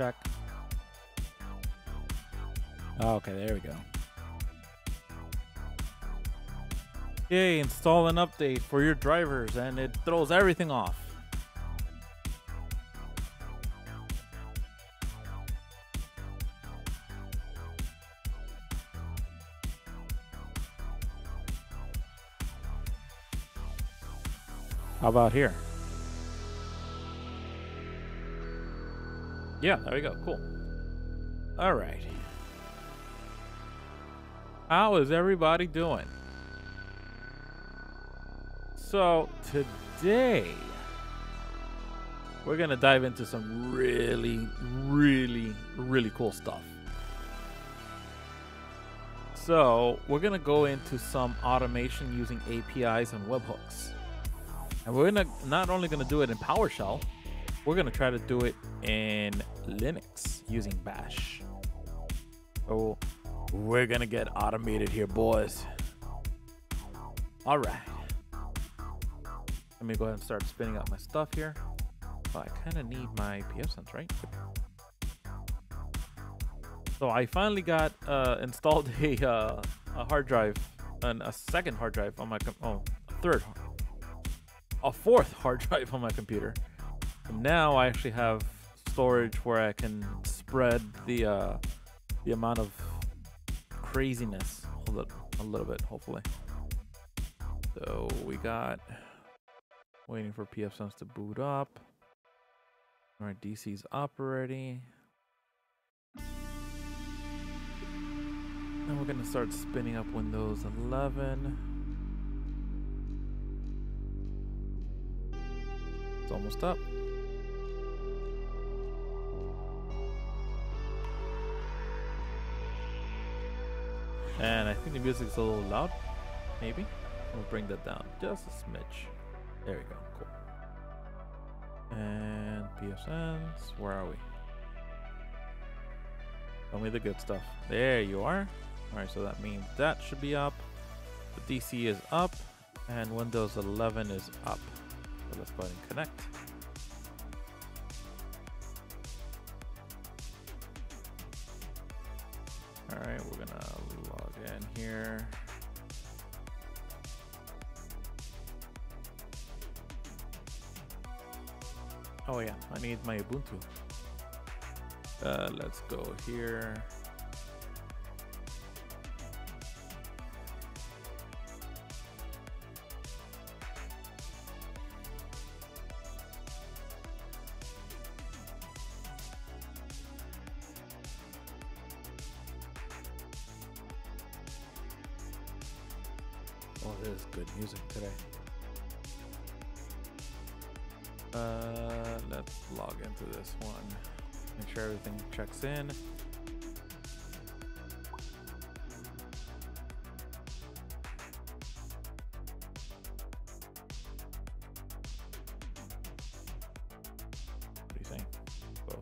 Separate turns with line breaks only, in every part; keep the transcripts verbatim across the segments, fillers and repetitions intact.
check. Okay, there we go. Okay, install an update for your drivers and it throws everything off. How about here? Yeah, there we go. Cool. All right. How is everybody doing? So today we're gonna dive into some really, really, really cool stuff. So we're gonna go into some automation using A P Is and webhooks. And we're gonna not only gonna do it in PowerShell, we're gonna try to do it in Linux using Bash. So we're gonna get automated here, boys. All right. Let me go ahead and start spinning up my stuff here. Oh, I kind of need my pfSense, right? So I finally got uh, installed a, uh, a hard drive, and a second hard drive on my com oh, a third, a fourth hard drive on my computer. And now I actually have storage where I can spread the uh, the amount of craziness a little, a little bit, hopefully. So we got waiting for pfSense to boot up. All right, D C's up already. Then we're gonna start spinning up Windows eleven. It's almost up. And I think the music's a little loud. Maybe. We'll bring that down just a smidge. There we go. Cool. And pfSense. Where are we? Tell me the good stuff. There you are. Alright, so that means that should be up. The D C is up. And Windows eleven is up. So let's go ahead and connect. Alright, we're gonna log in here. Oh yeah, I need my Ubuntu. Uh, let's go here. Oh, this is good music today. Uh, let's log into this one. Make sure everything checks in. What are you saying? Close.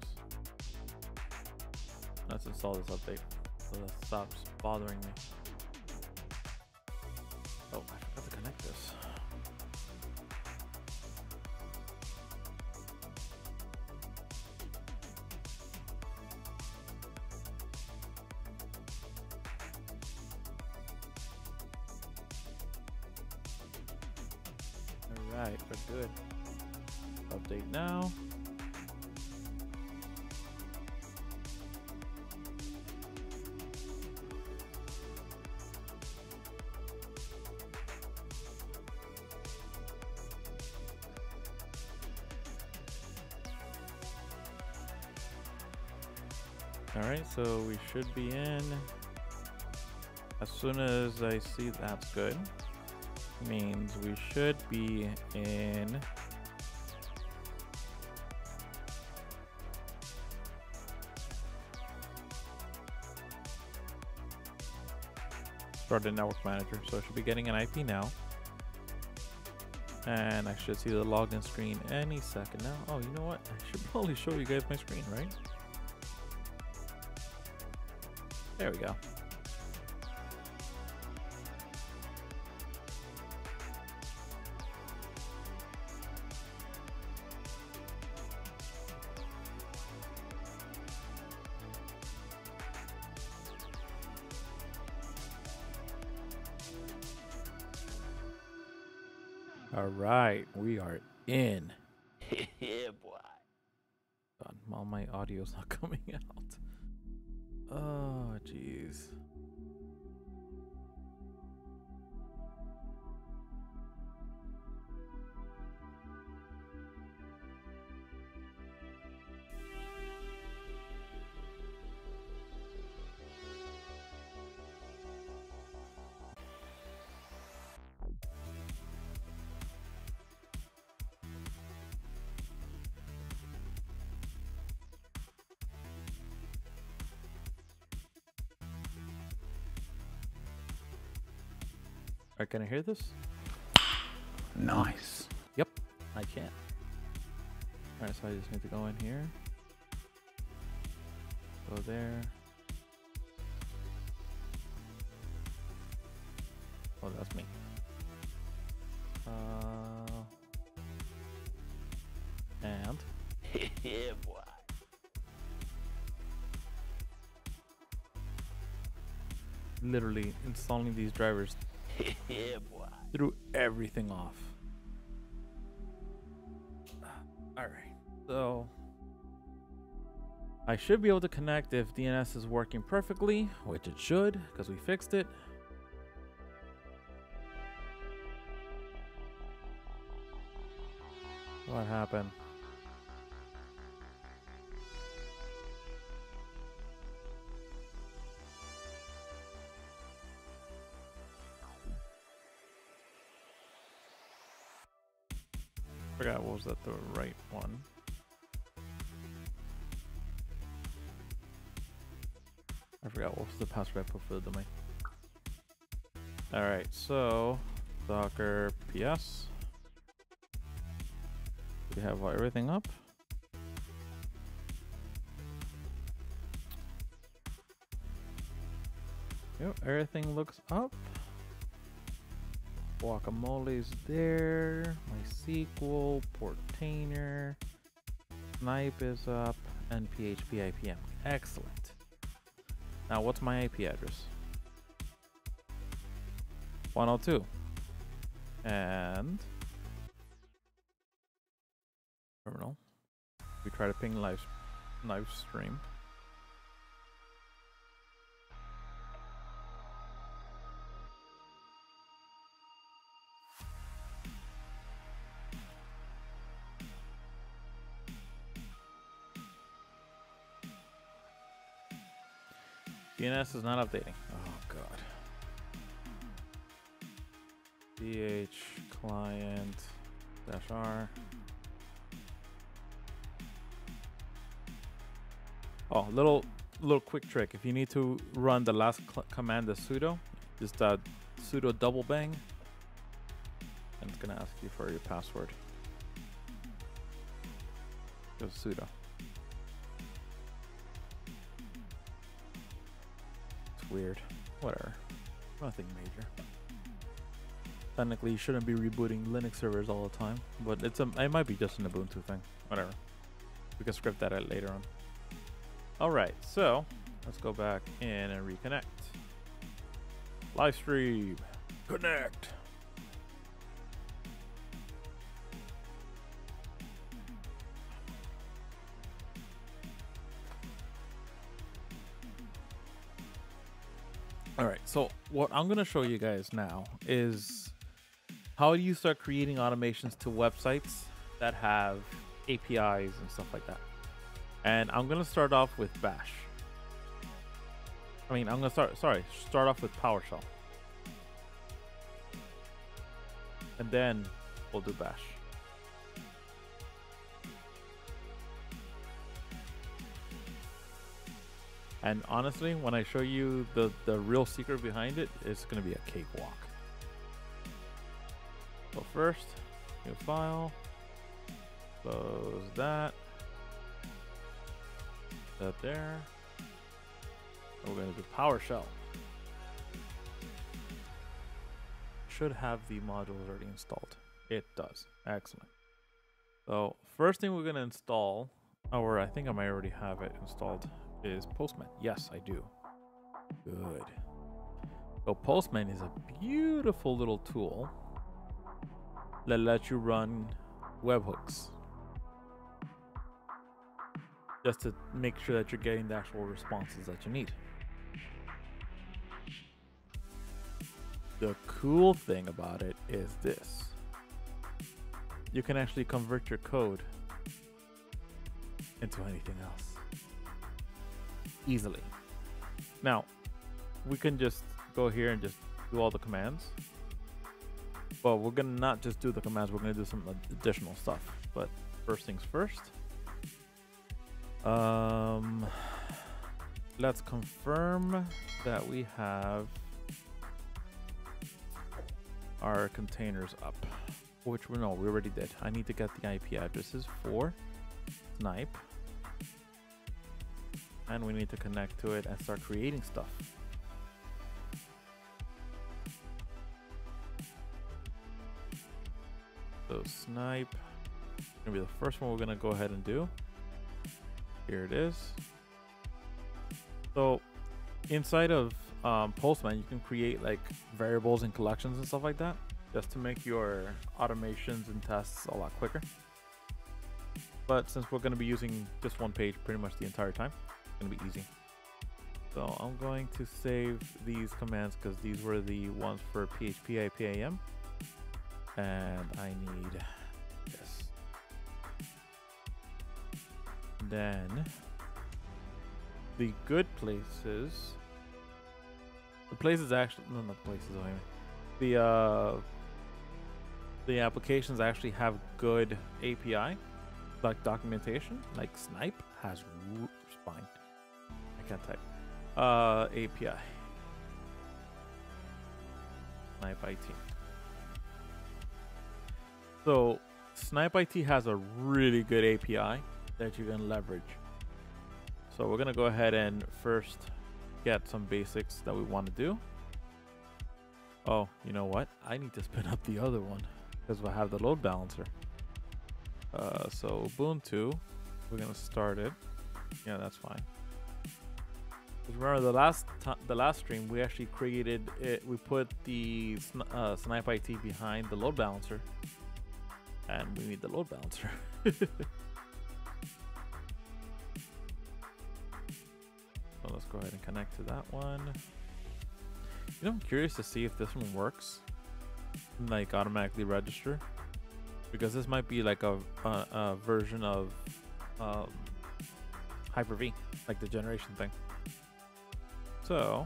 Let's install this update so that stops bothering me. Oh, I forgot to connect this. Alright, we're good. Update now. Alright, so we should be in as soon as I see that's good. Means we should be in started network manager, so I should be getting an I P now. And I should see the login screen any second now. Oh, you know what? I should probably show you guys my screen, right? There we go. All right, we are in.
Yeah, boy.
God, all my audio's not coming out. Oh, jeez. All right, can I hear this?
Nice.
Yep, I can. All right, so I just need to go in here. Go there. Oh, that's me. Uh, and
Yeah, boy.
literally installing these drivers
Yeah, boy.
threw everything off. All right, so I should be able to connect if D N S is working perfectly, which it should, because we fixed it. What happened? Forgot what was that the right one. I forgot what was the password I put for the domain. All right, so Docker P S. We have everything up. Yep, everything looks up. Guacamole's there. MySQL, Portainer, Snipe is up, and P H P I P M. Excellent. Now, what's my I P address? one oh two. And terminal. We try to ping live live stream. D N S is not updating. Oh god. D H client dash R. Oh, little little quick trick. If you need to run the last command, the sudo, just uh, sudo double bang, and it's gonna ask you for your password. Just sudo. It's weird. Whatever. Nothing major. Technically, you shouldn't be rebooting Linux servers all the time, but it's a it might be just an Ubuntu thing. Whatever. We can script that out later on. All right, so let's go back in and reconnect. Live stream, connect. All right, so what I'm gonna show you guys now is how you start creating automations to websites that have A P Is and stuff like that. And I'm gonna start off with Bash. I mean, I'm gonna start, sorry, start off with PowerShell. And then we'll do Bash. And honestly, when I show you the, the real secret behind it, it's gonna be a cakewalk. So first, new file, close that. That there. We're going to do PowerShell. Should have the modules already installed. It does. Excellent. So first thing we're going to install, or I think I might already have it installed, is Postman. Yes, I do. Good. So Postman is a beautiful little tool. that let you run webhooks, just to make sure that you're getting the actual responses that you need. The cool thing about it is this. You can actually convert your code into anything else easily. Now, we can just go here and just do all the commands. But we're gonna not just do the commands, we're gonna do some additional stuff. But first things first. Um, let's confirm that we have our containers up, which we know we already did. I need to get the I P addresses for Snipe, and we need to connect to it and start creating stuff. So Snipe is gonna be the first one we're gonna go ahead and do. Here it is. So inside of um, Postman, you can create like variables and collections and stuff like that, just to make your automations and tests a lot quicker. But since we're going to be using just one page pretty much the entire time, it's going to be easy. So I'm going to save these commands because these were the ones for P H P I P A M, and I need this. Then the good places, the places actually, no, not places, I mean, the uh, the applications actually have good A P I, like documentation, like Snipe has spine. I can't type. Uh, A P I. Snipe I T. So Snipe I T has a really good A P I that you can leverage. So we're gonna go ahead and first get some basics that we want to do. Oh, you know what? I need to spin up the other one because I have the load balancer. Uh, so Ubuntu, we're gonna start it. Yeah, that's fine. Remember the last the last stream we actually created it. We put the uh, Snipe I T behind the load balancer, and we need the load balancer. So let's go ahead and connect to that one. You know, I'm curious to see if this one works, like automatically register, because this might be like a a, a version of um, Hyper-V, like the generation thing. So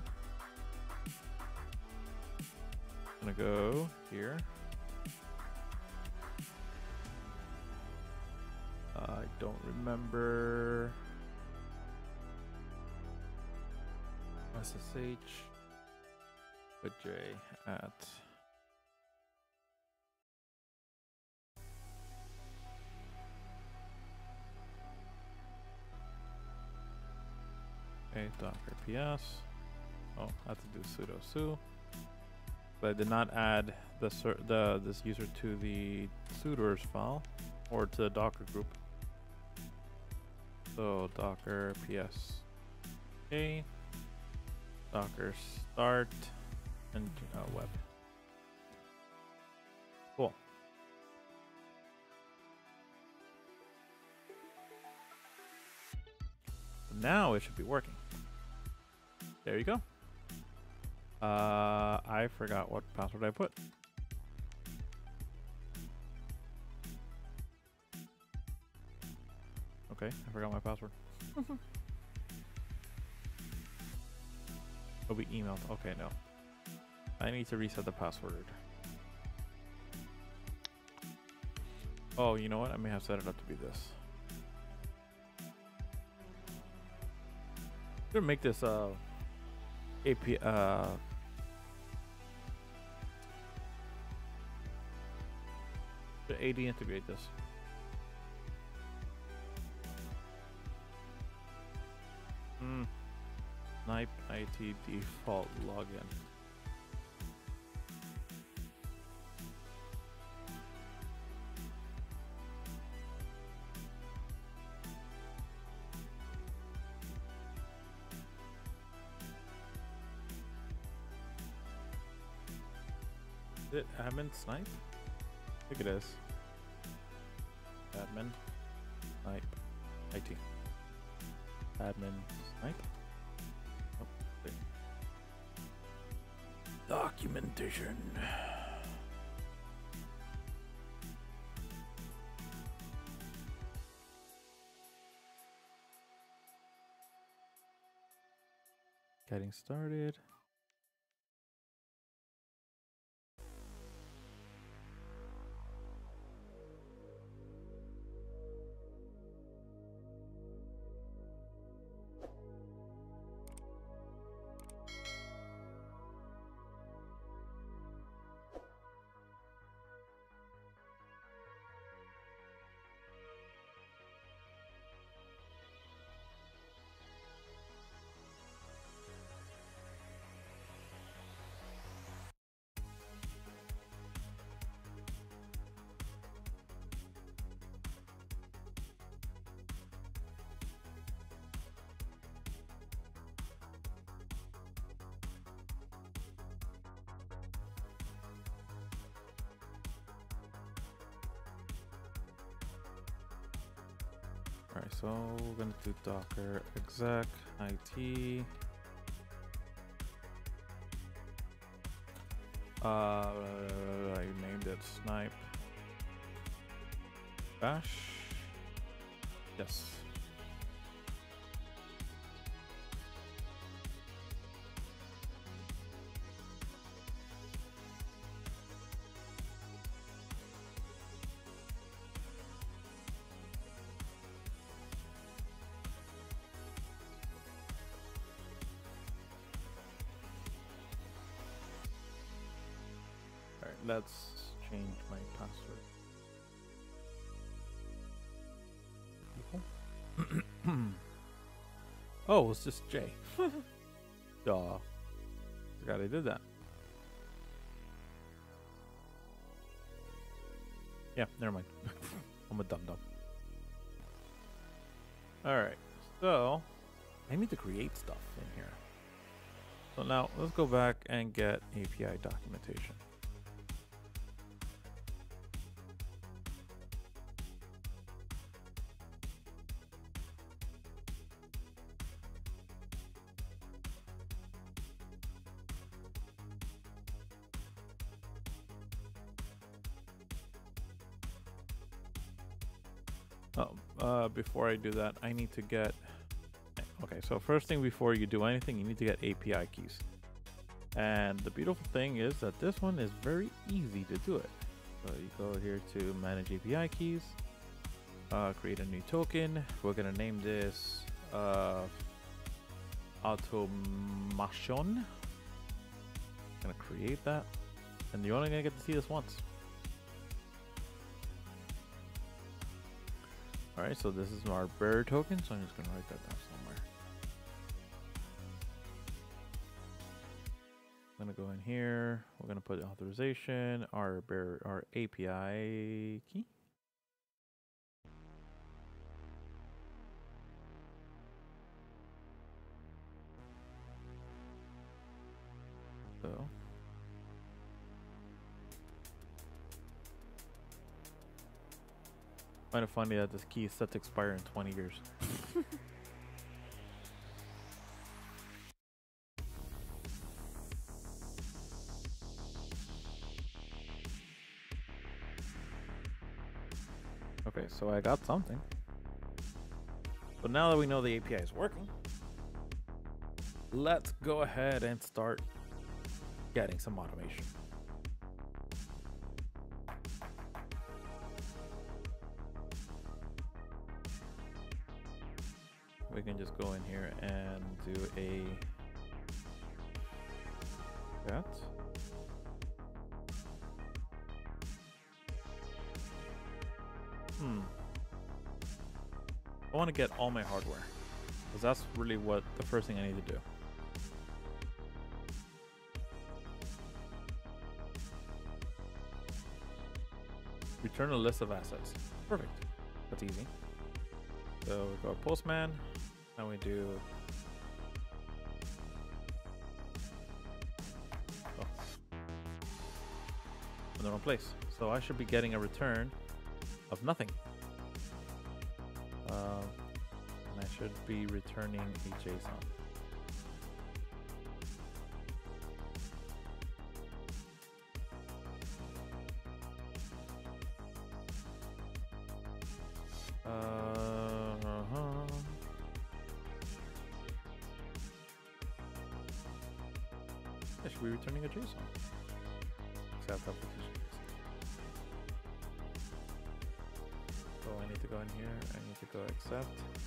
I'm gonna go here. Uh, I don't remember. S S H with J at okay, Docker P S. Oh, I have to do sudo su. But I did not add the the this user to the sudoers file or to the Docker group. So Docker P S A, Docker start, and uh, web. Cool. Now it should be working. There you go. Uh, I forgot what password I put. Okay, I forgot my password. Oh, we emailed. Okay, no. I need to reset the password. Oh, you know what? I may have set it up to be this. I'm gonna make this uh A P I uh the A D integrate this. Hmm. Snipe I T default login. Is it admin Snipe? think it is. Admin, snipe, I T. Admin, snipe. Oh, there. Documentation. Getting started. Alright, so we're gonna do Docker exec I T. Uh, I named it snipe bash. Yes. Alright, let's change my password. Oh, it's just J. Duh. Forgot I did that. Yeah, never mind. I'm a dum dum. Alright, so I need to create stuff in here. So now let's go back and get A P I documentation. Oh, uh, before I do that, I need to get... Okay, so first thing before you do anything, you need to get A P I keys. And the beautiful thing is that this one is very easy to do it. So you go here to manage A P I keys, uh, create a new token. We're going to name this uh, automation. Going to create that. And you're only going to get to see this once. Alright, so this is our bearer token, so I'm just going to write that down somewhere. I'm going to go in here, we're going to put authorization, our bearer, our A P I key. So. Kind of funny that this key is set to expire in twenty years. Okay, so I got something. But now that we know the A P I is working, let's go ahead and start getting some automation. We can just go in here and do a that. Hmm. I want to get all my hardware, because that's really what the first thing I need to do. Return a list of assets. Perfect. That's easy. So we go Postman. Now we do. Oh. In the wrong place. So I should be getting a return of nothing. Uh, and I should be returning a JSON. Uh-huh. I should be returning a JSON. Accept application. So I need to go in here. I need to go accept.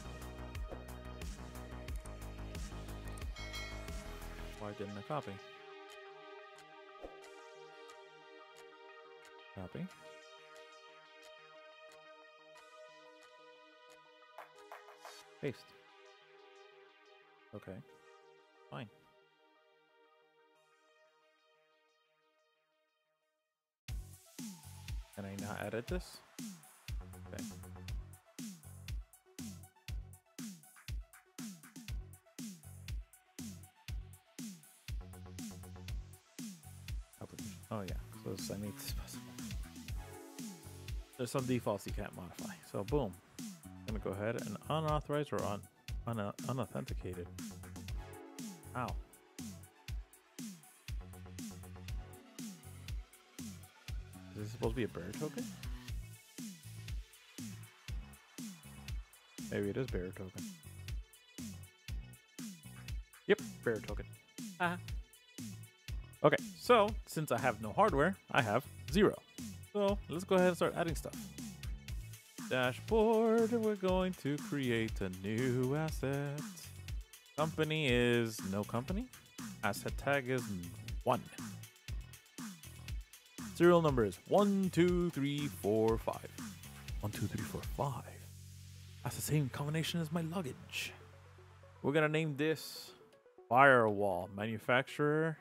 Why didn't I copy? Copy. Paste. Okay. Fine. Can I not edit this? Okay. Application. Oh yeah. So this, I need to specify. There's some defaults you can't modify. So boom. I'm gonna go ahead and unauthorized or un, un unauthenticated. Ow. Is this supposed to be a bearer token? Maybe it is bearer token. Yep, bearer token. Uh-huh. Okay, so since I have no hardware, I have zero. So let's go ahead and start adding stuff. Dashboard, we're going to create a new asset. Company is no company. Asset tag is one. Serial number is one, two, three, four, five. One, two, three, four, five. That's the same combination as my luggage. We're gonna name this firewall. Manufacturer.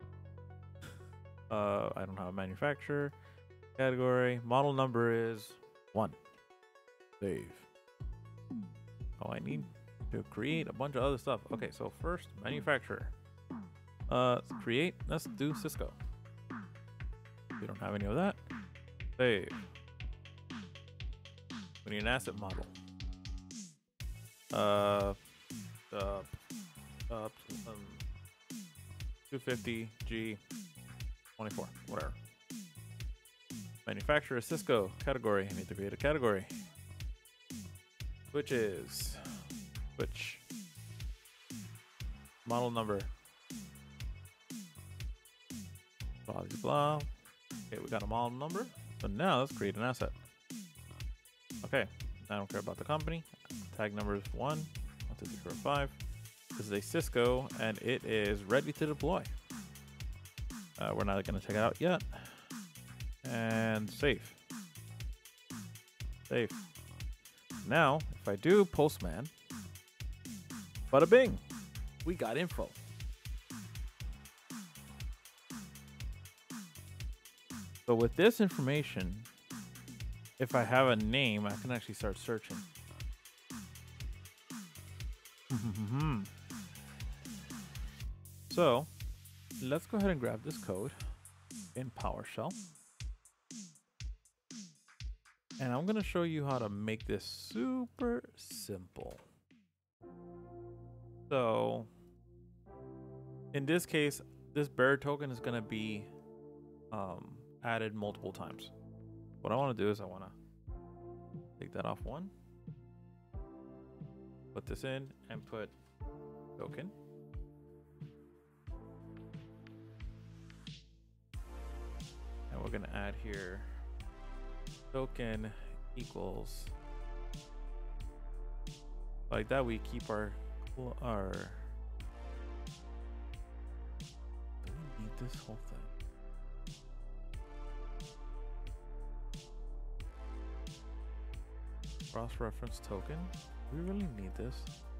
Uh, I don't have a manufacturer. Category. Model number is one. Save. Oh, I need to create a bunch of other stuff. Okay, so first, manufacturer. Uh, create. Let's do Cisco. We don't have any of that. Save. We need an asset model. Uh, uh, uh um, two fifty G twenty-four, whatever. Manufacturer Cisco. Category. I need to create a category. Switches. Switch. Model number. Blah, blah, blah. Okay, we got a model number. So now let's create an asset. Okay, I don't care about the company. Tag number is one, one, two, three, four, five. This is a Cisco, and it is ready to deploy. Uh, we're not going to check it out yet. And save. Save. Now, if I do Postman, bada bing, we got info. So with this information, if I have a name, I can actually start searching. So let's go ahead and grab this code in PowerShell. And I'm going to show you how to make this super simple. So in this case, this bearer token is going to be um, added multiple times. What I want to do is I want to take that off one, put this in, and put token. And we're going to add here token equals, like that we keep our our do we need this whole thing? Cross-reference token, do we really need this?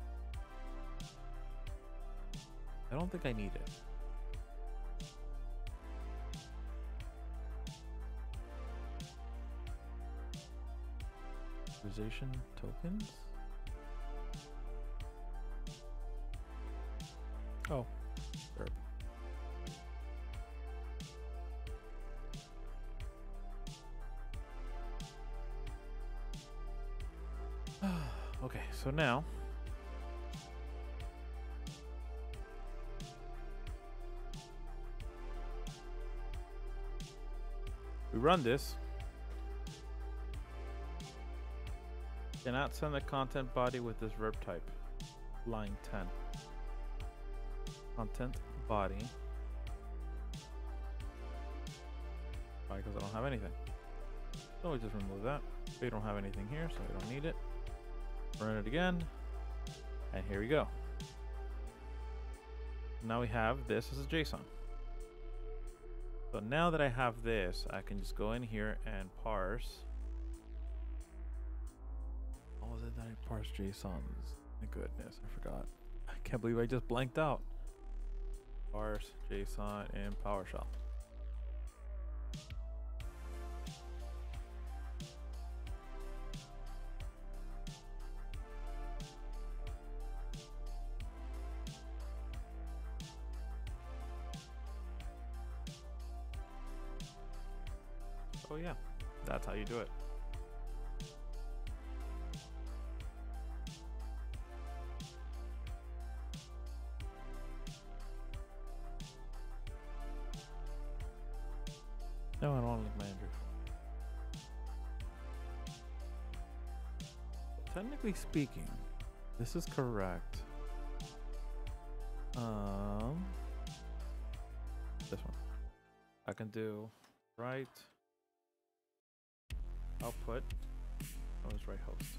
I don't think I need it. Authorization tokens. Oh, verb. so now we run this. Cannot send the content body with this verb type. Line ten. Content body. Why? Because I don't have anything. So we just remove that. We don't have anything here, so we don't need it. Run it again. And here we go. Now we have this as a JSON. So now that I have this, I can just go in here and parse. Oh, was it that I parsed JSONs? My goodness, I forgot. I can't believe I just blanked out. Parse JSON in PowerShell. Oh yeah, that's how you do it. No, I don't want to link my Andrew. Technically speaking, this is correct. Um, this one. I can do right output. Oh, it's right host.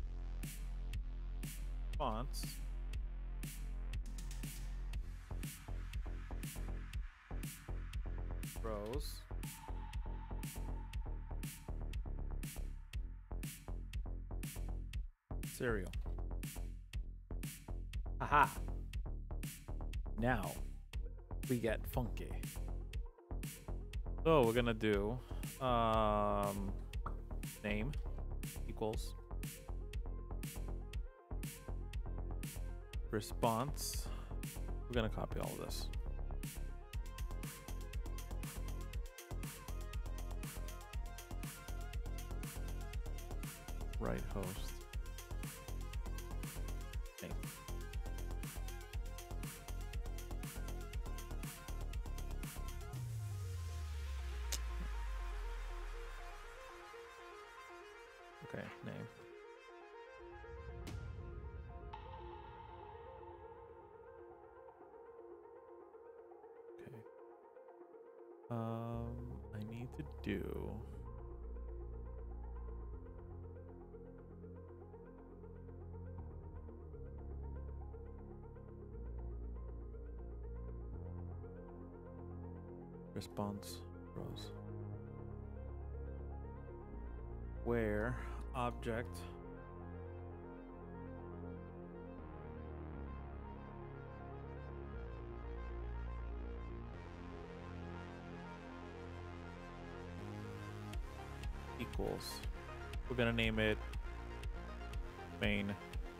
Fonts. Rows. Serial. Aha. Now we get funky. So we're gonna do um, name equals response. We're gonna copy all of this. Right host. Name. Okay, name. Okay. Um, I need to do. Response rows. Where object equals, we're gonna name it main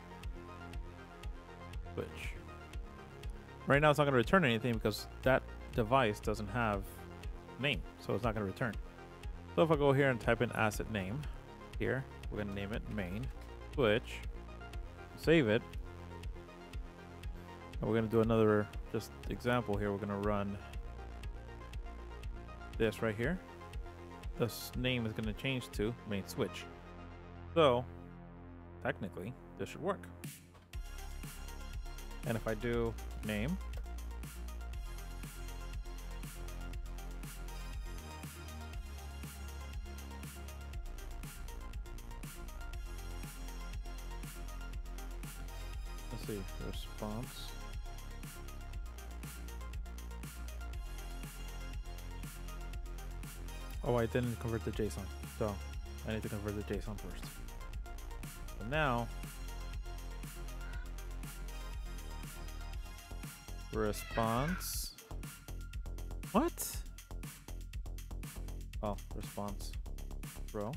switch. Right now it's not gonna return anything because that device doesn't have name, so it's not going to return. So if I go here and type in asset name here, we're going to name it main switch, save it, and we're going to do another just example here. We're going to run this right here. This name is going to change to main switch. So technically this should work. And if I do name response. Oh, I didn't convert the JSON, so I need to convert the JSON first. So now, response. What? Oh, response row.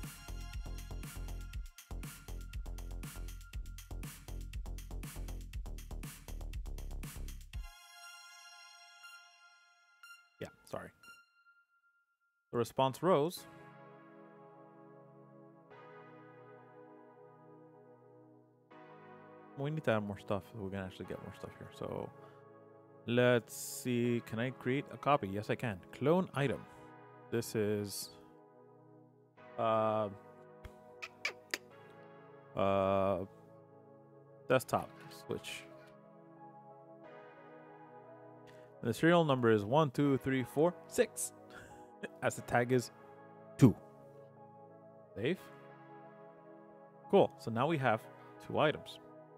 Yeah, sorry. The response rows we need to add more stuff so we can actually get more stuff here. So let's see. Can I create a copy? Yes, I can. Clone item. This is uh, uh, desktop switch. And the serial number is one, two, three, four, six. As the tag is two. Save. Cool. So now we have two items.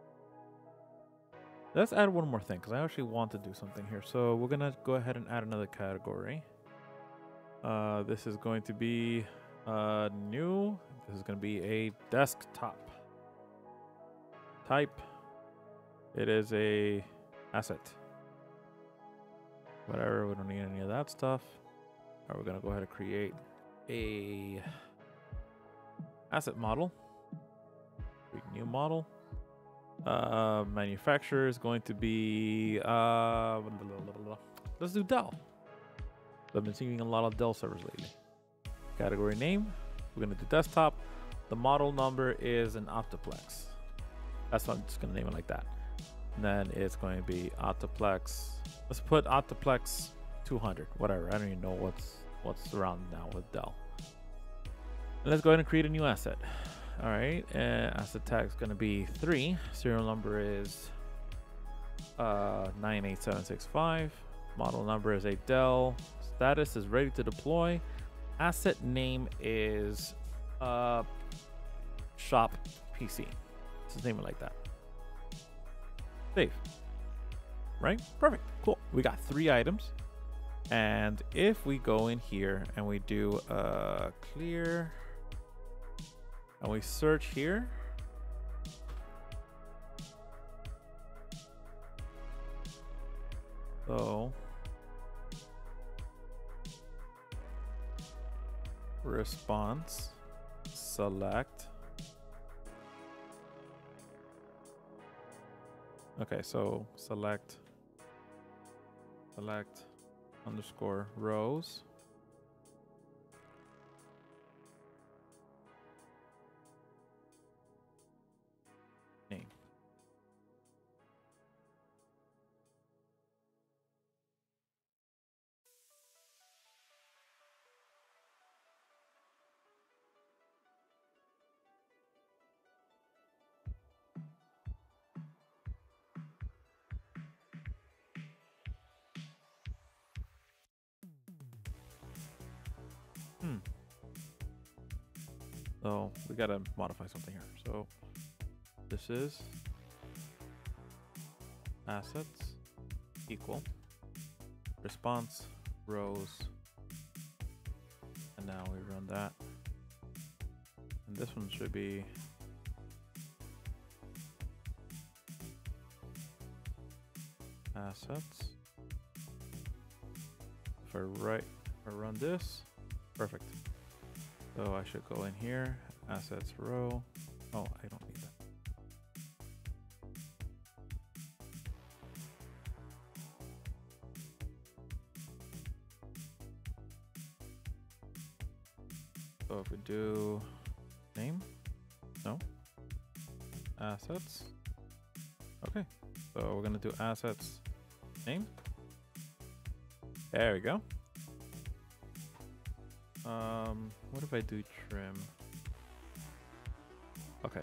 Let's add one more thing because I actually want to do something here. So we're gonna go ahead and add another category. Uh, this is going to be uh, new. This is going to be a desktop type. It is a asset. Whatever, we don't need any of that stuff. All right, we're going to go ahead and create a asset model. Create new model. Uh, manufacturer is going to be, uh, let's do Dell. I've been seeing a lot of Dell servers lately. Category name, we're going to do desktop. The model number is an Optiplex. That's why I'm just going to name it like that. And then it's going to be Optiplex. Let's put Optiplex two hundred, whatever. I don't even know what's what's around now with Dell. And let's go ahead and create a new asset. All right, and asset tag is going to be three. Serial number is uh, nine eight seven six five. Model number is a Dell. Status is ready to deploy. Asset name is uh, shop P C. Let's just name it like that. Save. Right? Perfect. Cool. We got three items. And if we go in here and we do uh, clear and we search here, so response, select. Okay, so select, select underscore rows. Name. Hmm. So we gotta modify something here. So this is assets equal response rows, and now we run that. And this one should be assets. If I write, if I run this. Perfect. So I should go in here, assets row. Oh, I don't need that. So if we do name, no, assets. Okay, so we're gonna do assets name. There we go. Um, what if I do trim? Okay.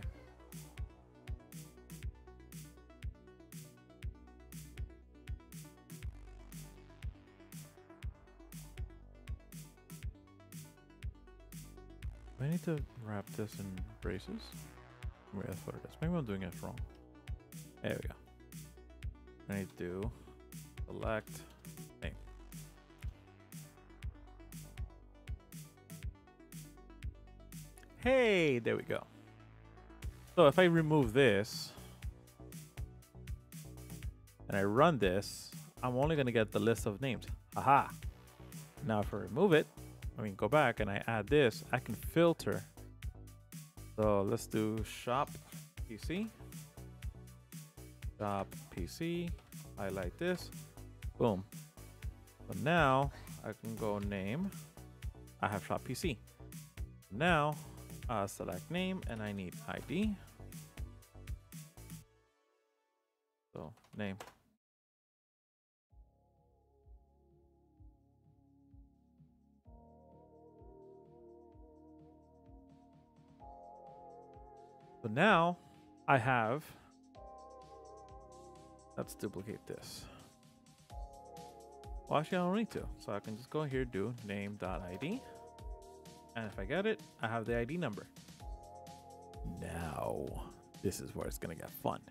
Do I need to wrap this in braces? Wait, that's what it is. Maybe I'm doing it wrong. There we go. I need to do select name. Hey, there we go. So if I remove this and I run this, I'm only going to get the list of names. Aha. Now if I remove it, I mean, go back and I add this, I can filter. So let's do shop P C. Shop P C. Highlight this. Boom. So now I can go name. I have shop P C. Now, Uh, select name, and I need I D. name. So now I have, let's duplicate this. Well, actually I don't need to. So I can just go here, do name.id. And if I get it, I have the I D number. Now, this is where it's gonna get fun.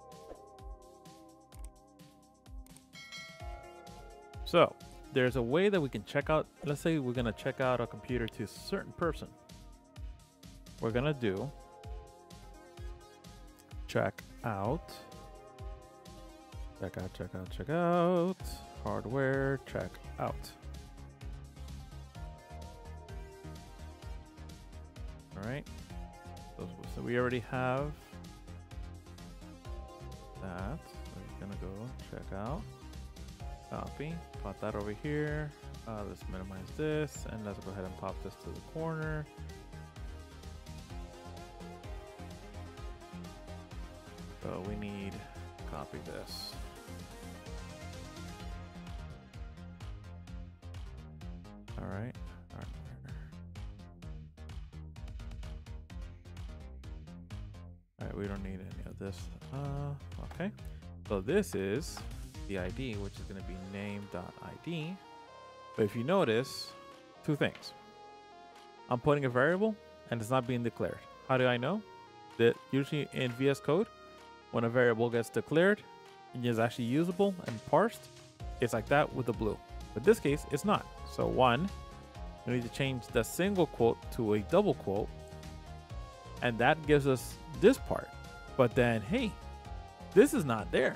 So there's a way that we can check out, let's say we're gonna check out a computer to a certain person. We're gonna do check out, check out, check out, check out, hardware, check out. All right, so, so we already have that. We're gonna go check out, copy, pop that over here. Uh, let's minimize this and let's go ahead and pop this to the corner. So we need to copy this. All right. All right. All right, we don't need any of this. Uh, okay. So this is the I D, which is going to be name.id. But if you notice, two things. I'm putting a variable and it's not being declared. How do I know? That usually in V S Code, when a variable gets declared and is actually usable and parsed, it's like that with the blue. But this case, it's not. So one, we need to change the single quote to a double quote. And that gives us this part. But then, hey, this is not there.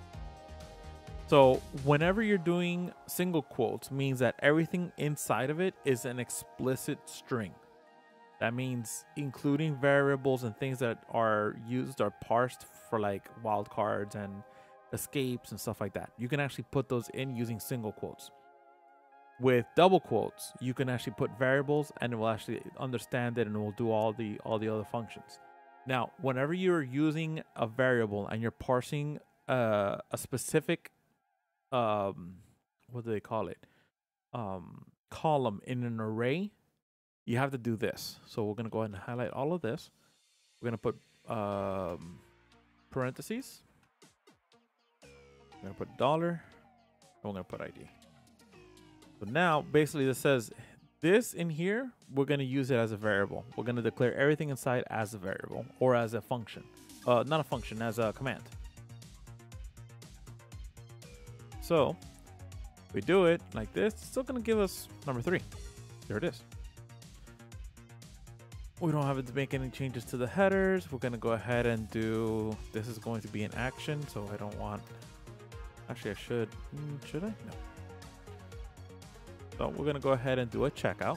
So whenever you're doing single quotes, means that everything inside of it is an explicit string. That means including variables and things that are used or parsed for like wildcards and escapes and stuff like that. You can actually put those in using single quotes. With double quotes, you can actually put variables and it will actually understand it and it will do all the all the other functions. Now, whenever you're using a variable and you're parsing uh, a specific, um, what do they call it? Um, column in an array, you have to do this. So we're going to go ahead and highlight all of this. We're going to put um, parentheses. We're going to put dollar. And we're going to put I D. So now, basically, this says this in here, we're going to use it as a variable. We're going to declare everything inside as a variable or as a function. Uh, not a function, as a command. So we do it like this. It's still going to give us number three. There it is. We don't have to make any changes to the headers. We're going to go ahead and do, this is going to be an action. So I don't want, actually I should, should I? No. So we're going to go ahead and do a checkout.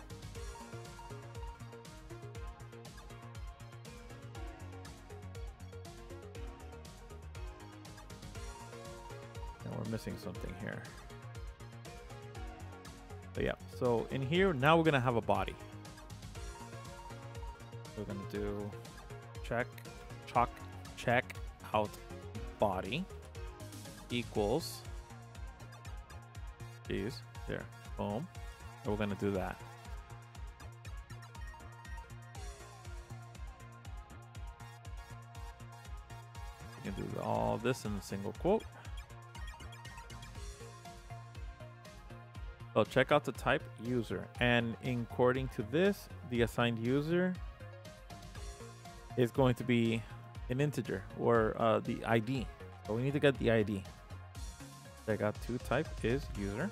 And we're missing something here. So yeah, so in here, now we're going to have a body. We're going to do check, chalk, check out body equals these there. Boom. And we're going to do that. We can do all this in a single quote. So check out the type user. And according to this, the assigned user is going to be an integer or uh, the I D. So we need to get the I D. Check out to type is user.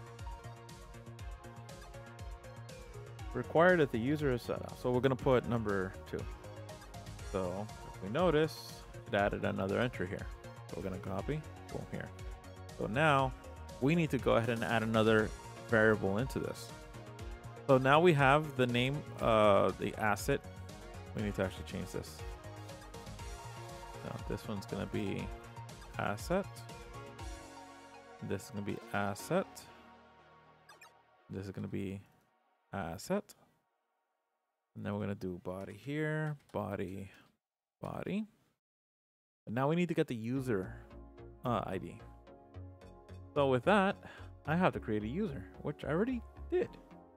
Required that the user is set up. So we're going to put number two. So if we notice, it added another entry here. So we're going to copy, boom, here. So now we need to go ahead and add another variable into this. So now we have the name, uh, the asset. We need to actually change this. Now this one's going to be asset. This is going to be asset. This is going to be asset. And then we're going to do body here, body, body. And now we need to get the user uh, I D. So with that, I have to create a user, which I already did.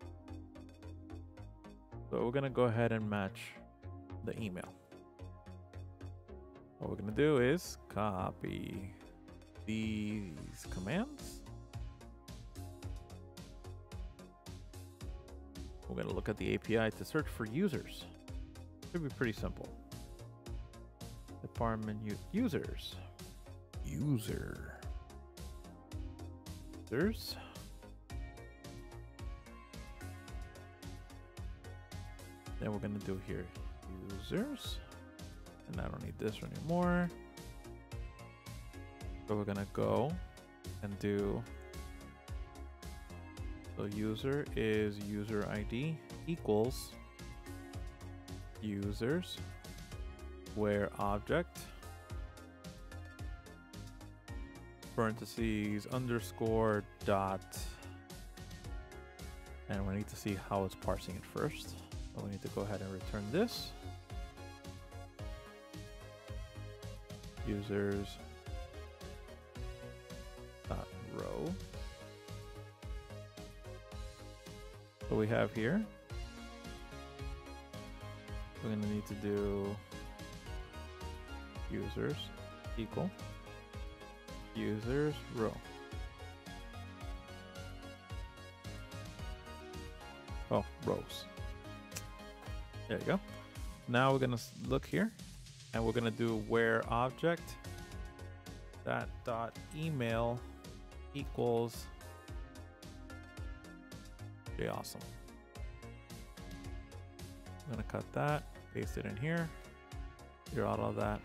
So we're gonna go ahead and match the email. What we're gonna do is copy these commands. We're gonna look at the A P I to search for users. Should be pretty simple. Department users. User. Users. Then we're gonna do here users. And I don't need this anymore. So we're gonna go and do, so user is user I D equals users where object parentheses underscore dot, and we need to see how it's parsing it first. So we need to go ahead and return this. Users dot row. So we have here, we're going to need to do users equal users row. Oh, rows. There you go. Now we're going to look here and we're going to do where object that dot email equals okay, awesome. I'm going to cut that, paste it in here, clear out all that.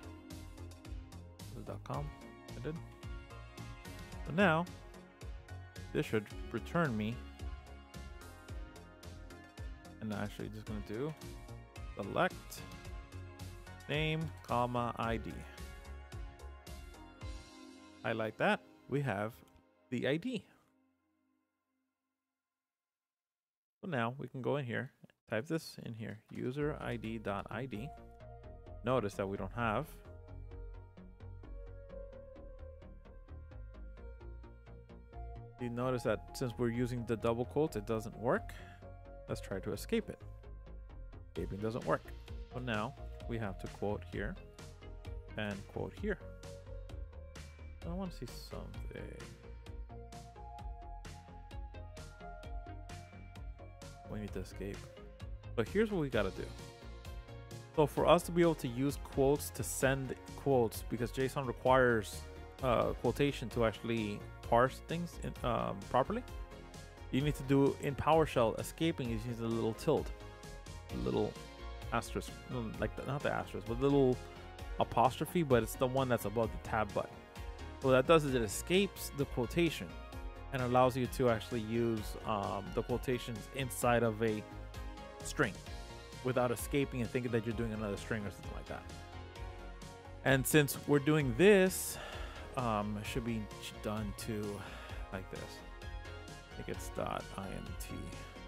.com. I did. So now this should return me, and I'm actually just going to do select name comma I D. Highlight that. We have the I D. So now we can go in here, type this in here, user I D dot I D. Notice that we don't have you notice that since we're using the double quotes, it doesn't work. Let's try to escape it. Escaping doesn't work. So now we have to quote here and quote here. I want to see something. We need to escape. But here's what we got to do. So for us to be able to use quotes to send quotes, because JSON requires uh, quotation to actually parse things in, um, properly, you need to do in PowerShell, escaping is using a little tilde, a little asterisk, like the, not the asterisk, but the little apostrophe, but it's the one that's above the tab button. So what that does is it escapes the quotation and allows you to actually use um, the quotations inside of a string without escaping and thinking that you're doing another string or something like that. And since we're doing this, um, it should be done to like this. I think it's dot int.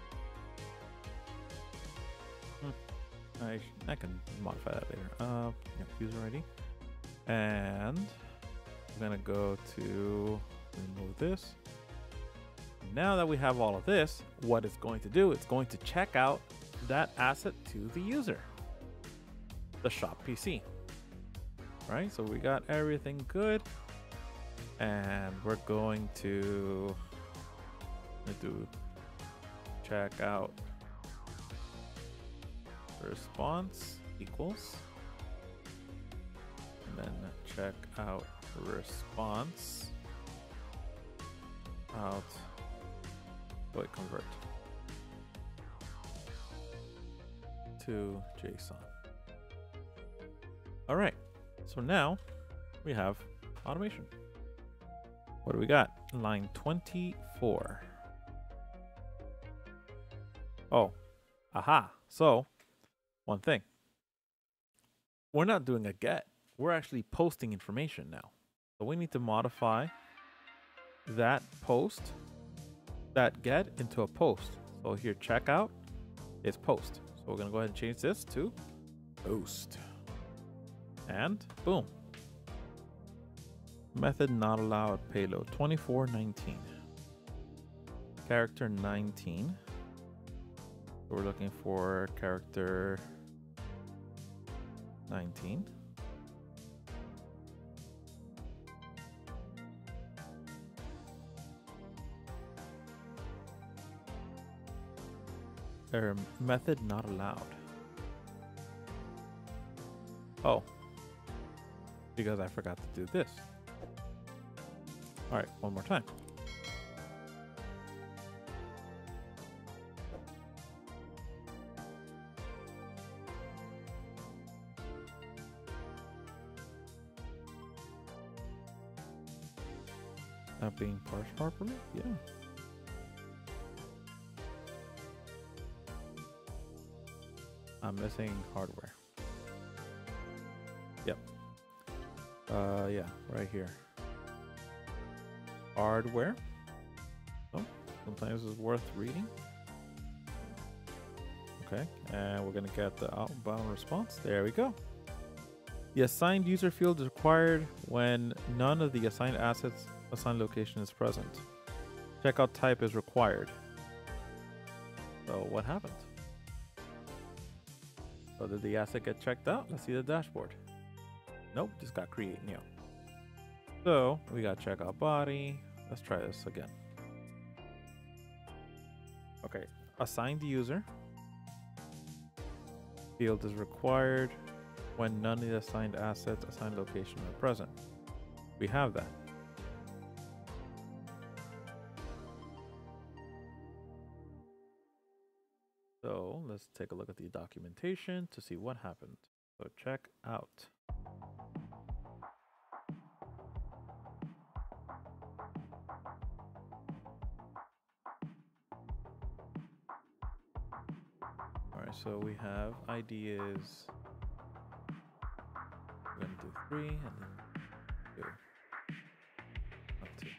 Hmm. I, I can modify that later. Uh, yeah, user I D. And I'm gonna go to remove this. Now that we have all of this, what it's going to do, it's going to check out that asset to the user, the shop P C. Right, so we got everything good, and we're going to do check out response equals, and then check out response out. Wait, convert to JSON. All right, so now we have automation. What do we got? Line twenty-four. Oh, aha. So one thing, we're not doing a get, we're actually posting information now. So we need to modify that post, that get into a post. So here, checkout is post. So we're gonna go ahead and change this to post. And boom. Method not allowed payload twenty-four nineteen. Character nineteen. So we're looking for character nineteen. Error method not allowed. Oh, because I forgot to do this. All right, one more time. Not being parsed properly? Yeah. I'm missing hardware. Yep. Uh, yeah, right here. Hardware. Oh, sometimes it's worth reading. Okay, and we're gonna get the outbound response. There we go. The assigned user field is required when none of the assigned assets assigned location is present. Checkout type is required. So what happened? So did the asset get checked out? Let's see the dashboard. Nope, just got create new. So we got checkout body. Let's try this again. Okay, assigned user field is required when none of the assigned assets assigned location are present. We have that. So let's take a look at the documentation to see what happened. So check out. All right, so we have I D is, we're gonna do three and then two. Up two.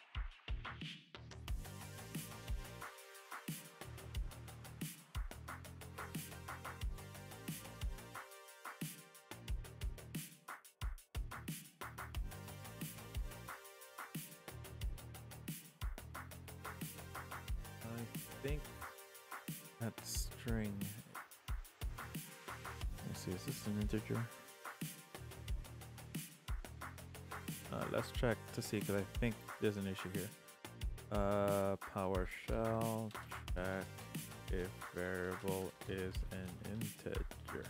I think that string, let me see, is this an integer? Uh, let's check to see, because I think there's an issue here. Uh, PowerShell, check if variable is an integer.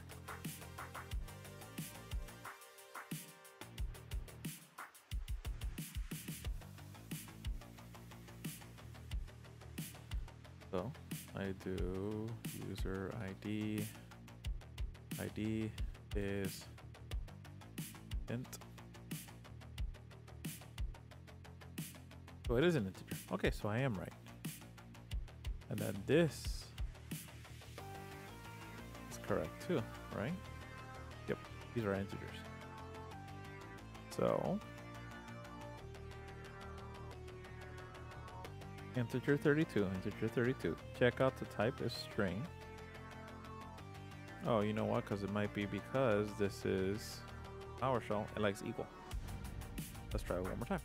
So I do user I D. I D is int. So it is an integer. Okay, so I am right. And then this is correct too, right? Yep, these are integers. So integer thirty-two, integer thirty-two. Check out the type is string. Oh, you know what? Because it might be because this is PowerShell. It likes equal. Let's try it one more time.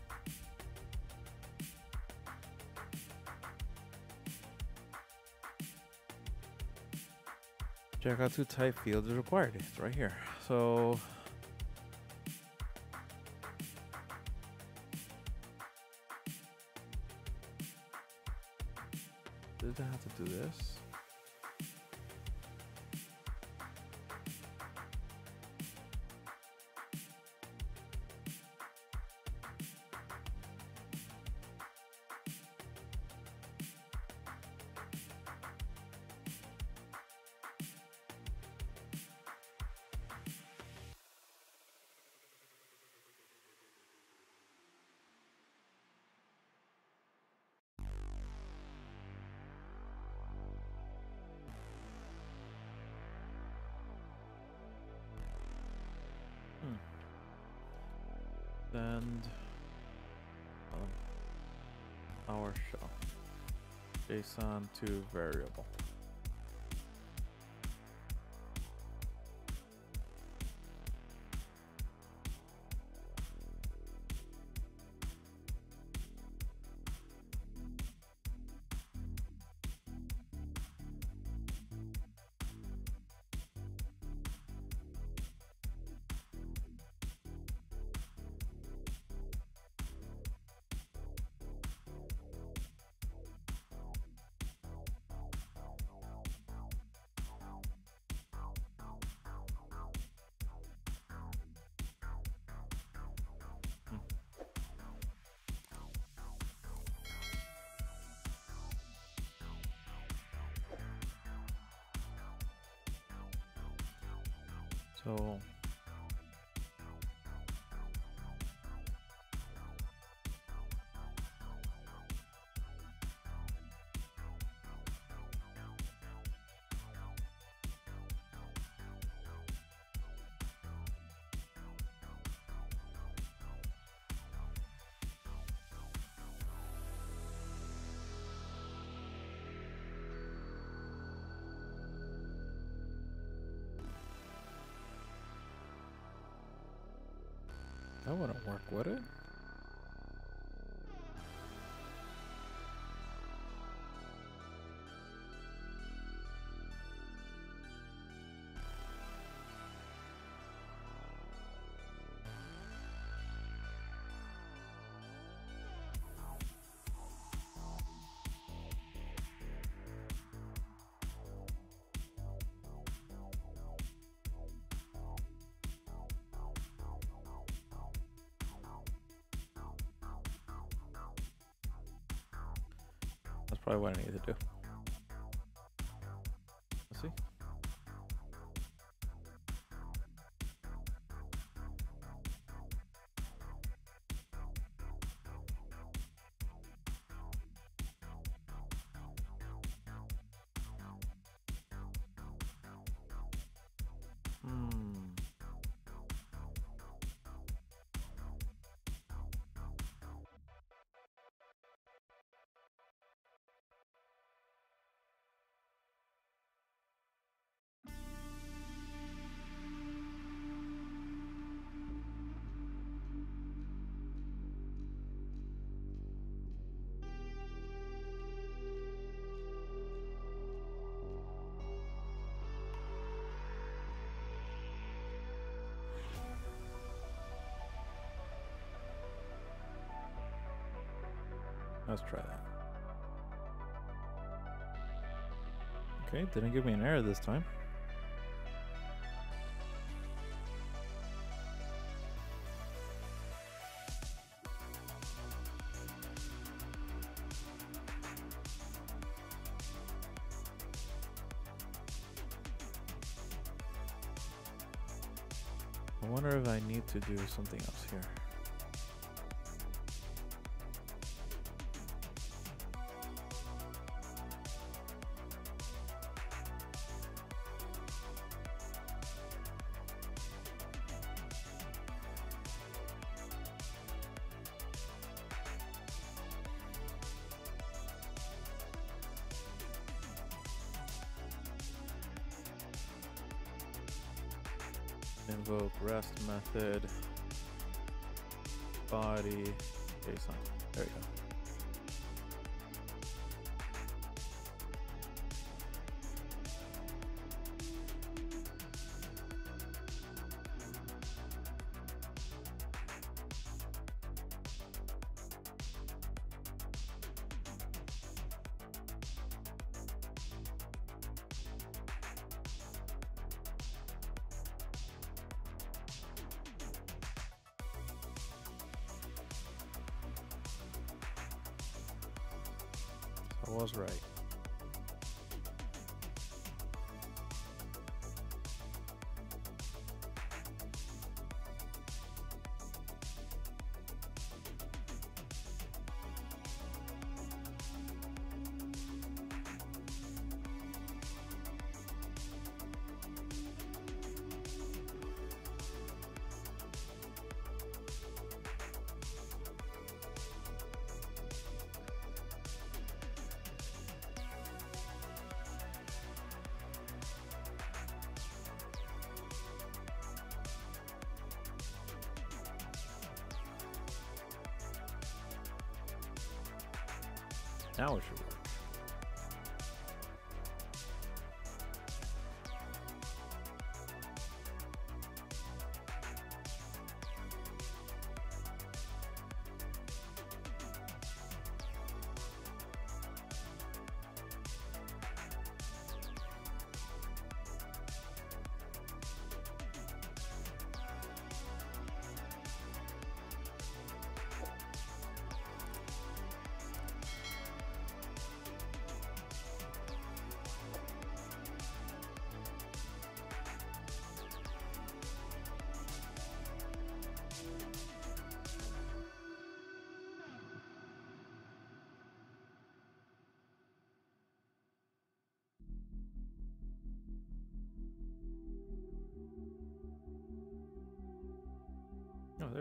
Check out to type field is required. It's right here. So did I have to do this? And um, PowerShell JSON to variable. So that wouldn't work, would it? That's probably what I need to do. Let's see. Hmm. Let's try that. Okay, didn't give me an error this time. I wonder if I need to do something else here. Invoke rest method body JSON. There we go. I was right. Now it should work.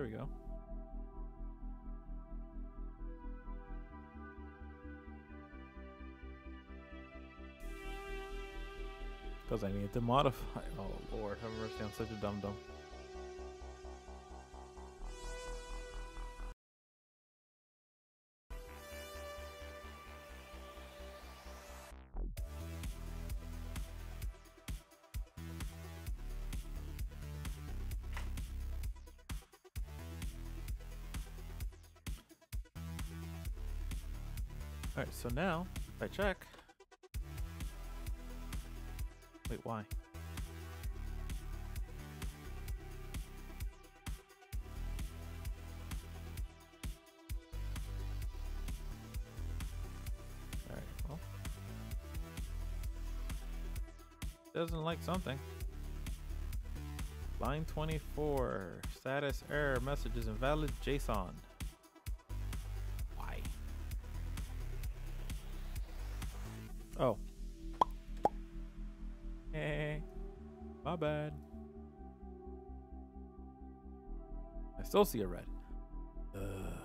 we go. Because I need to modify. Oh Lord, have mercy, I'm such a dum dum. Alright, so now, if I check. Wait, why? Alright, well. Doesn't like something. Line twenty-four. Status error message is invalid JSON. Why? Oh. Hey. My bad. I still see a red. Ugh.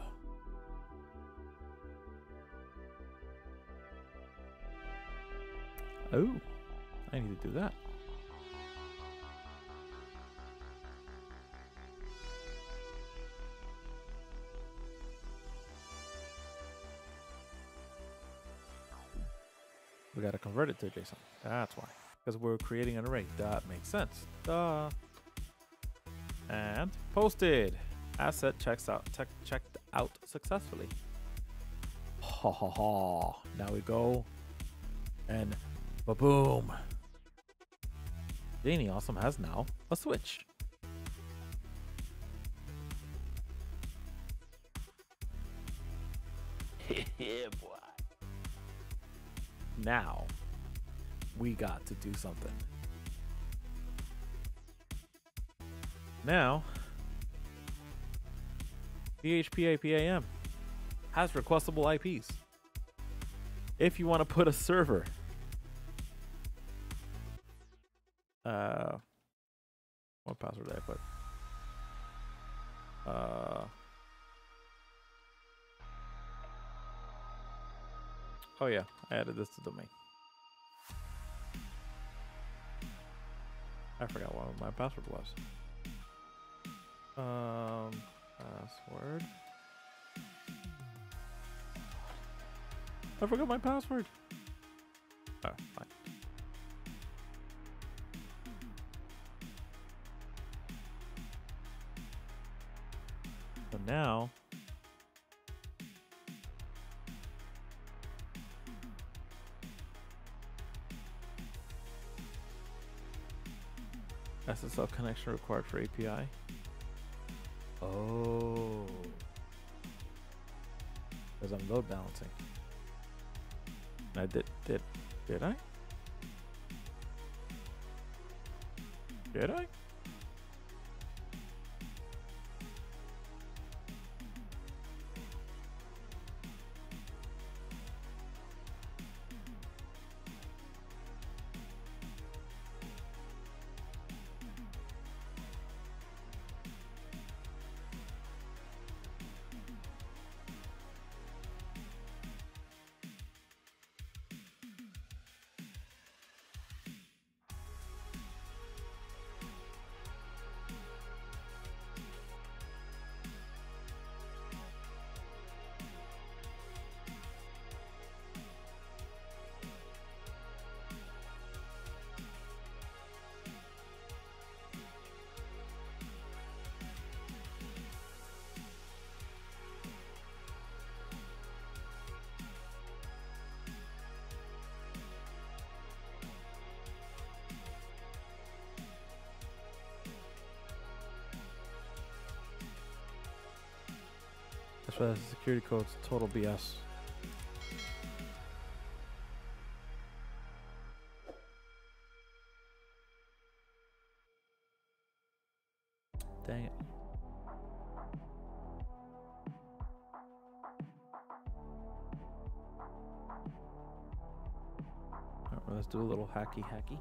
Oh. I need to do that. We gotta convert it to JSON. That's why. Because we're creating an array. That makes sense. Duh. And posted. Asset checks out. Check, checked out successfully. Ha ha ha. Now we go. And ba-boom. Danny Awesome has now a switch.
Yeah, boy.
Now, we got to do something. Now, P H P A P A M has requestable I Ps. If you want to put a server, uh, what password did I put? Uh, oh yeah, I added this to domain. I forgot what my password was. Um, password. I forgot my password. Oh, fine. So now, S S L connection required for A P I. Oh. Because I'm load balancing. I did, did, did I? Did I? That's why the security code's total B S. Dang it. Alright, well, let's do a little hacky hacky.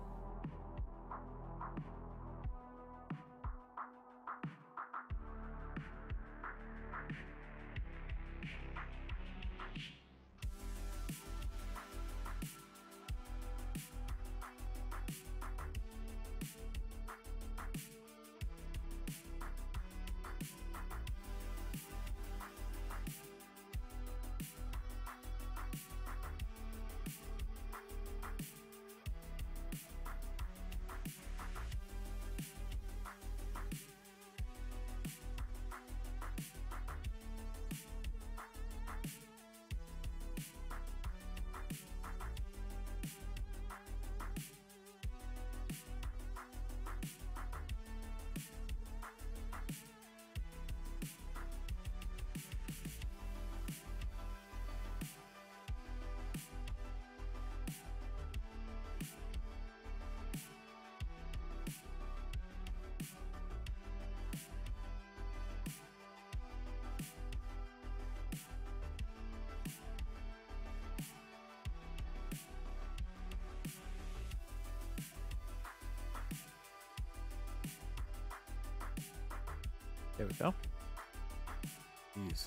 There we go. Jeez.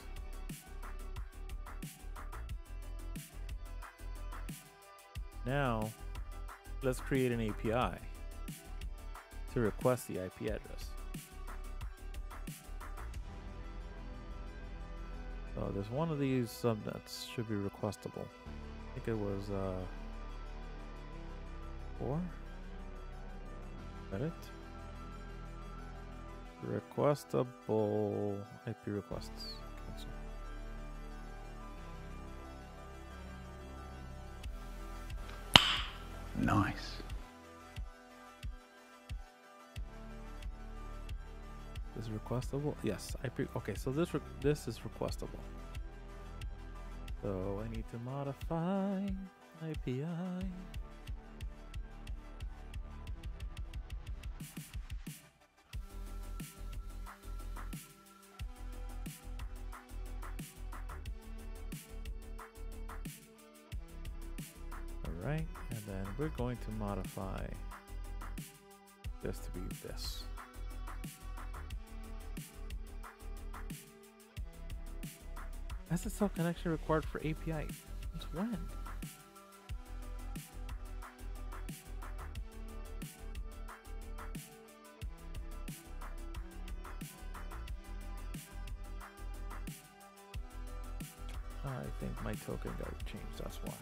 Now, let's create an A P I to request the I P address. So there's one of these subnets should be requestable. I think it was uh, four. Is that it? Requestable I P requests. Cancel.
Nice.
Is requestable? Yes. I P. Okay, so this re this is requestable. So I need to modify I P I. All right, and then we're going to modify this to be this. S S L connection required for A P I. Since when? I think my token got changed, that's why.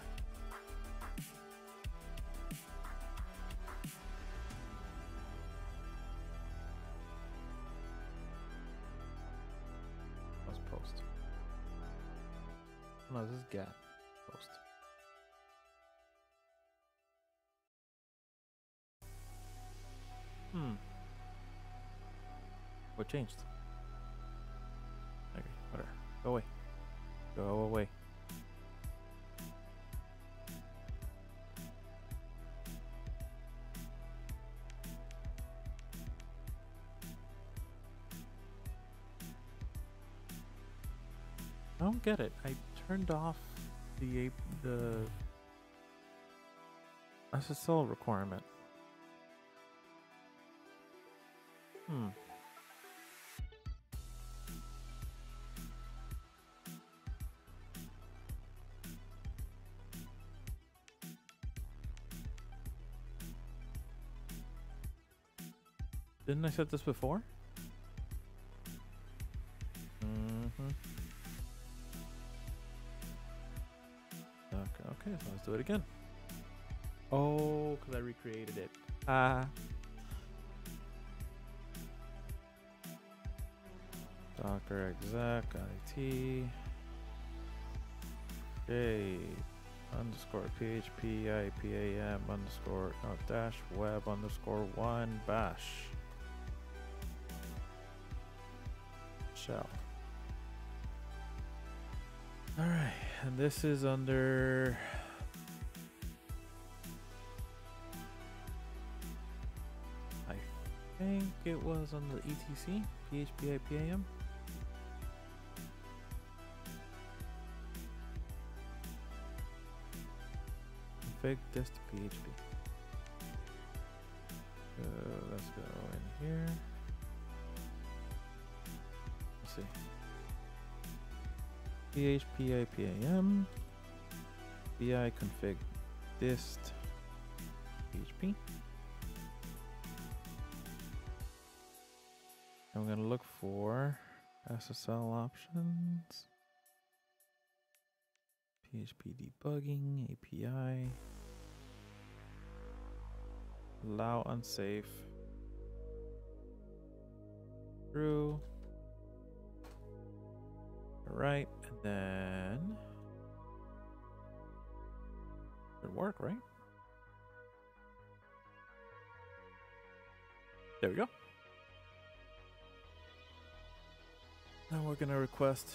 Let's post. No, this is get post. Hmm. What changed? Okay, whatever. Go away. Go away. I don't get it. I turned off the the S S L requirement. Hmm. Didn't I set this before? Mm-hmm. Okay, okay, so let's do it again. Oh, because I recreated it. Ah. Docker exec it j underscore php ipam underscore no, dash web underscore one bash shell. All right, and this is under I think it was on the E T C php ipam. Config this to P H P. So let's go in here. Let's see. php ipam bi config dist P H P. I'm gonna look for S S L options. P H P debugging, A P I, allow unsafe, true. All right, and then should work, right? There we go. Now we're gonna request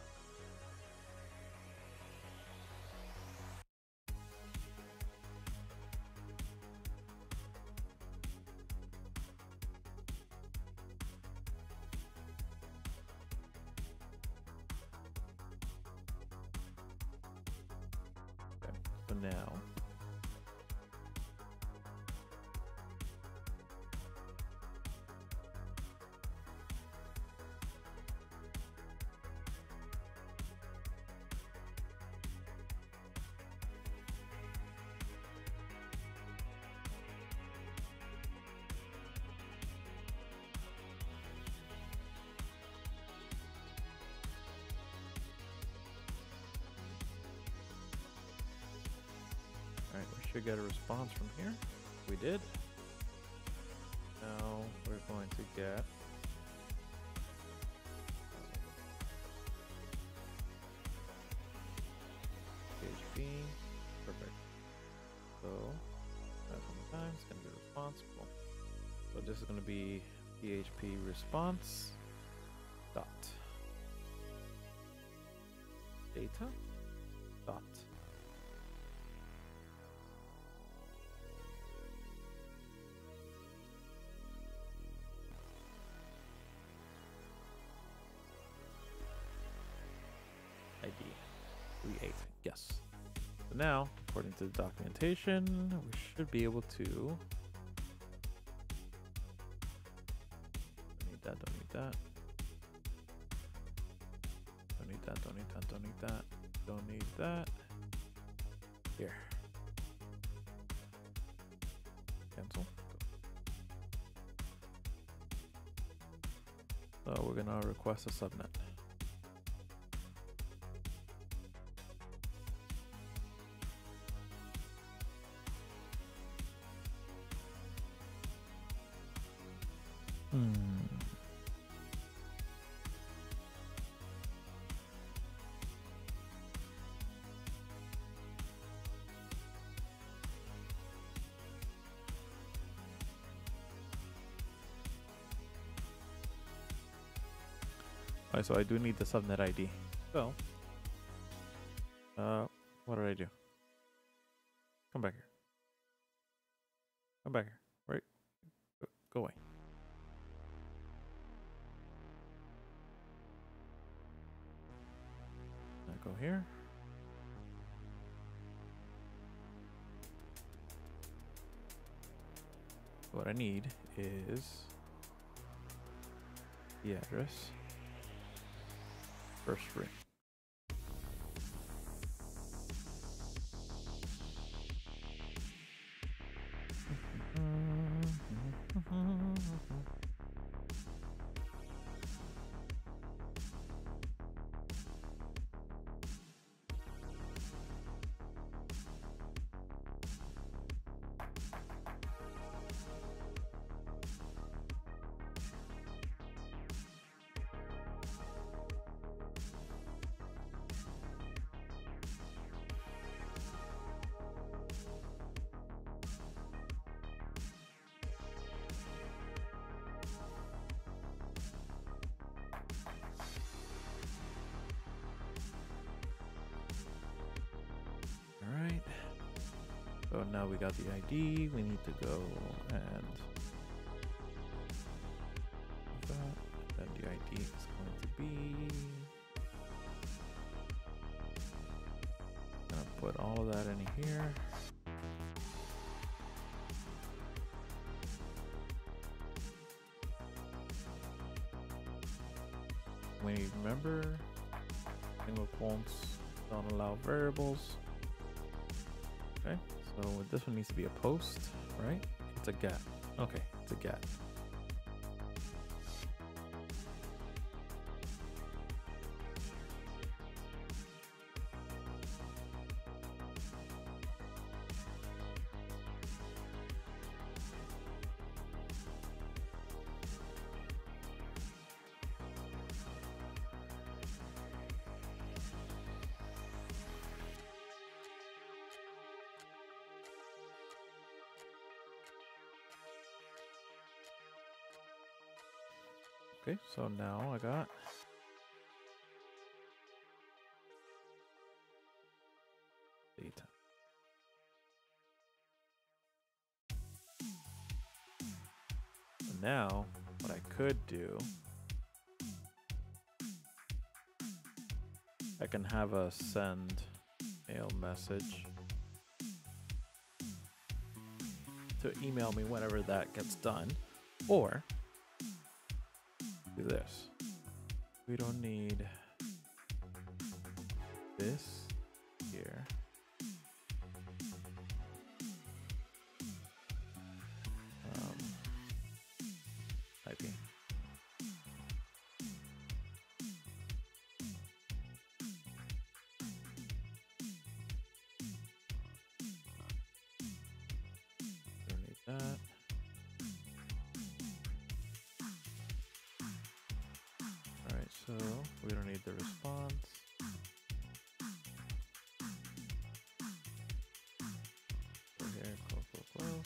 now. should get a response from here. We did. Now we're going to get P H P. Perfect. So that's one more time. It's going to be responsible. So this is going to be P H P response dot data dot I D three eight. Yes. So now, according to the documentation, we should be able to. Don't need that. Don't need that. Don't need that. Don't need that. Don't need that. Don't need that. Here. Cancel. So we're gonna request a subnet. Hmm. Alright, so I do need the subnet I D. So, uh, what did I do? Come back here. Come back here. Right? Go, go away. Now go here. What I need is the address. First string. Alright, so now we got the I D, we need to go and that, then the I D is going to be, gonna put all of that in here. We remember, single quotes don't allow variables. Okay, so this one needs to be a post, right? It's a get. Okay, it's a get. Okay, so now I got data. So now what I could do, I can have a send mail message to email me whenever that gets done, or do this. We don't need this here. Um, typing. So we don't need the response. Go here, close, close, close.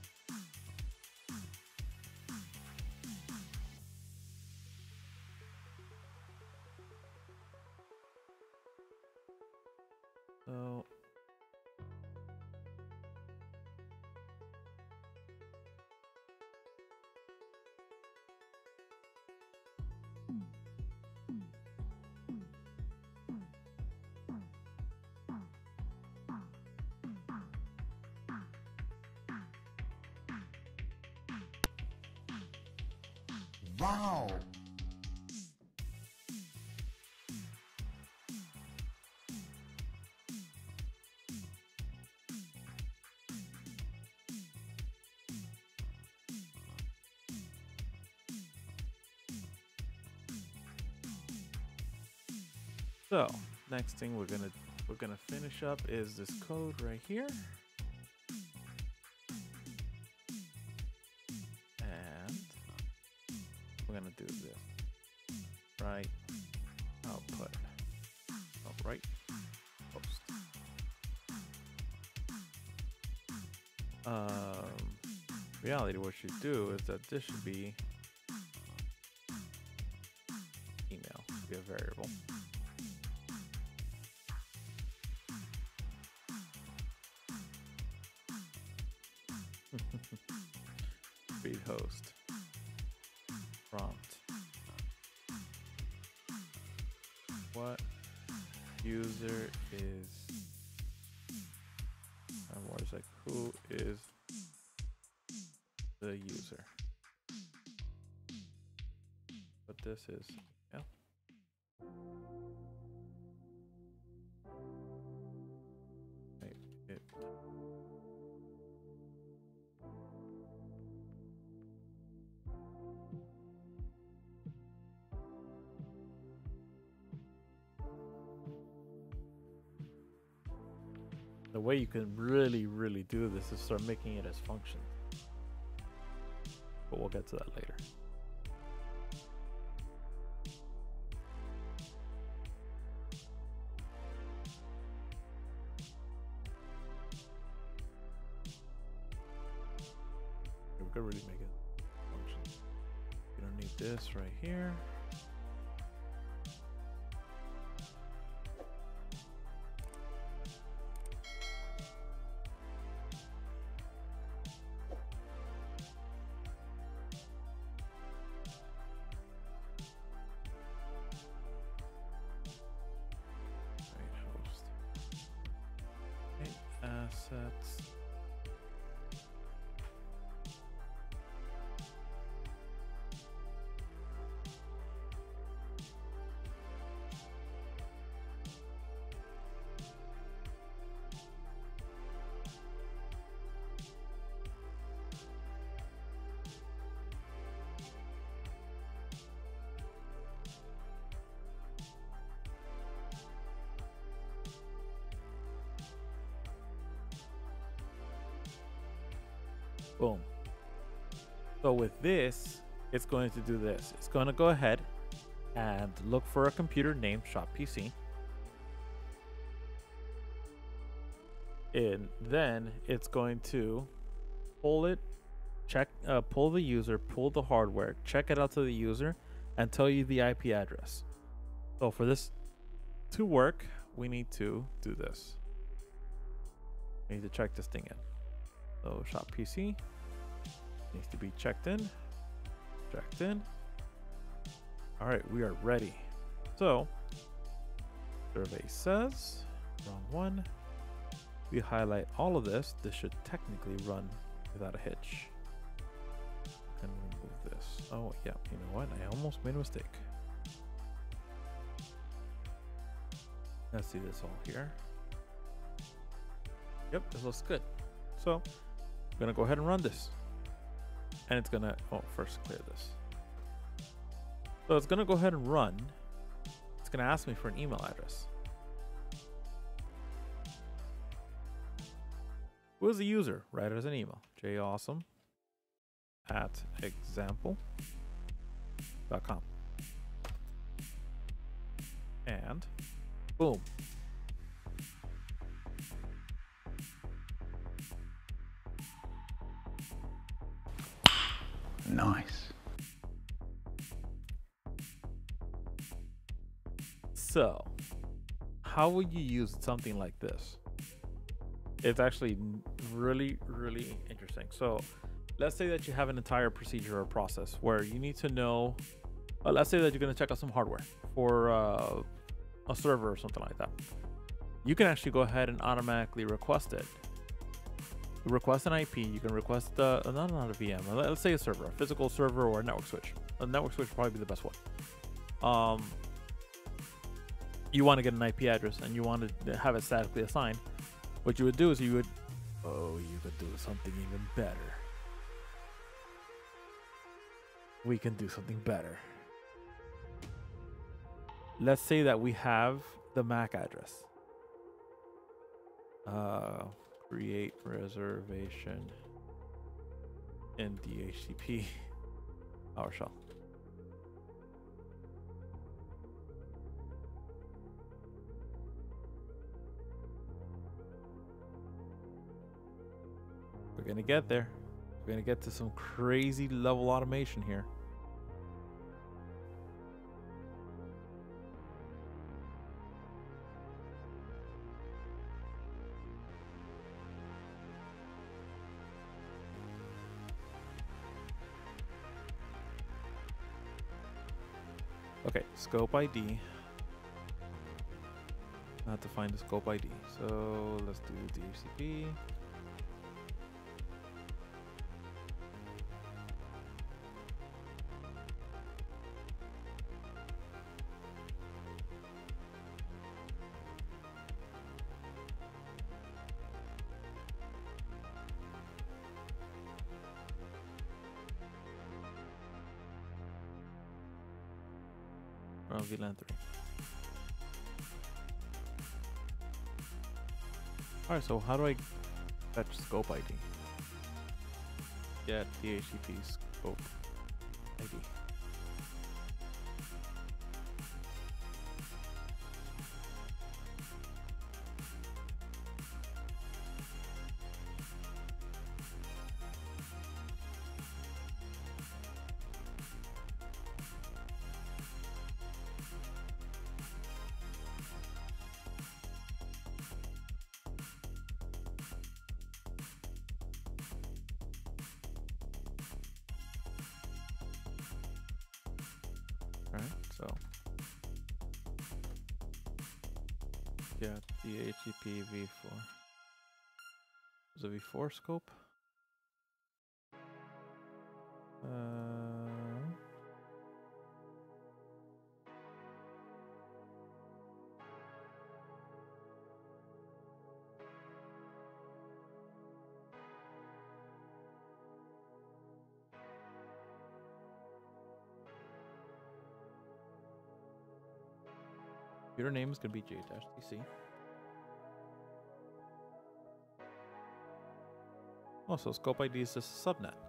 So
Wow.
So next thing we're gonna we're gonna finish up is this code right here, and we're gonna do this right output, oh, right post. Um, reality, what you do is that this should be email, be a variable. Read host prompt. What user is, and more is like, who is the user? But this is, yeah. Right, it. The way you can really, really do this is start making it as function. But we'll get to that later. We could really make it function. You don't need this right here. Assets. Boom. So with this, it's going to do this. It's going to go ahead and look for a computer named Shop P C. And then it's going to pull it, check, uh, pull the user, pull the hardware, check it out to the user, and tell you the I P address. So for this to work, we need to do this. We need to check this thing in. So Shop P C needs to be checked in, checked in. All right, we are ready. So survey says, wrong one. We highlight all of this. This should technically run without a hitch. And remove this. Oh yeah, you know what? I almost made a mistake. Let's see this all here. Yep, this looks good. So I'm gonna go ahead and run this. And it's gonna, oh, first clear this. So it's gonna go ahead and run. It's gonna ask me for an email address. Who is the user? Write it as an email. jawesome at example dot com. And boom.
Nice.
So, how would you use something like this? It's actually really, really interesting. So, let's say that you have an entire procedure or process where you need to know, uh, let's say that you're going to check out some hardware for uh, a server or something like that. You can actually go ahead and automatically request it. Request an I P. You can request uh, not not a V M. Let's say a server, a physical server, or a network switch. A network switch would probably be the best one. Um, you want to get an I P address and you want to have it statically assigned. What you would do is you would, oh, you could do something even better. We can do something better. Let's say that we have the M A C address. Uh, create reservation in D H C P PowerShell. We're gonna get there. We're gonna get to some crazy level automation here. Okay, scope I D. I have to find the scope I D. So let's do D H C P. Around V LAN three. Alright, so how do I fetch scope I D? Get D H C P scope I D. Alright, so yeah, D H C P v four. Is it v four scope? Uh, computer name is going to be J-T C. Oh, so scope I D is just a subnet.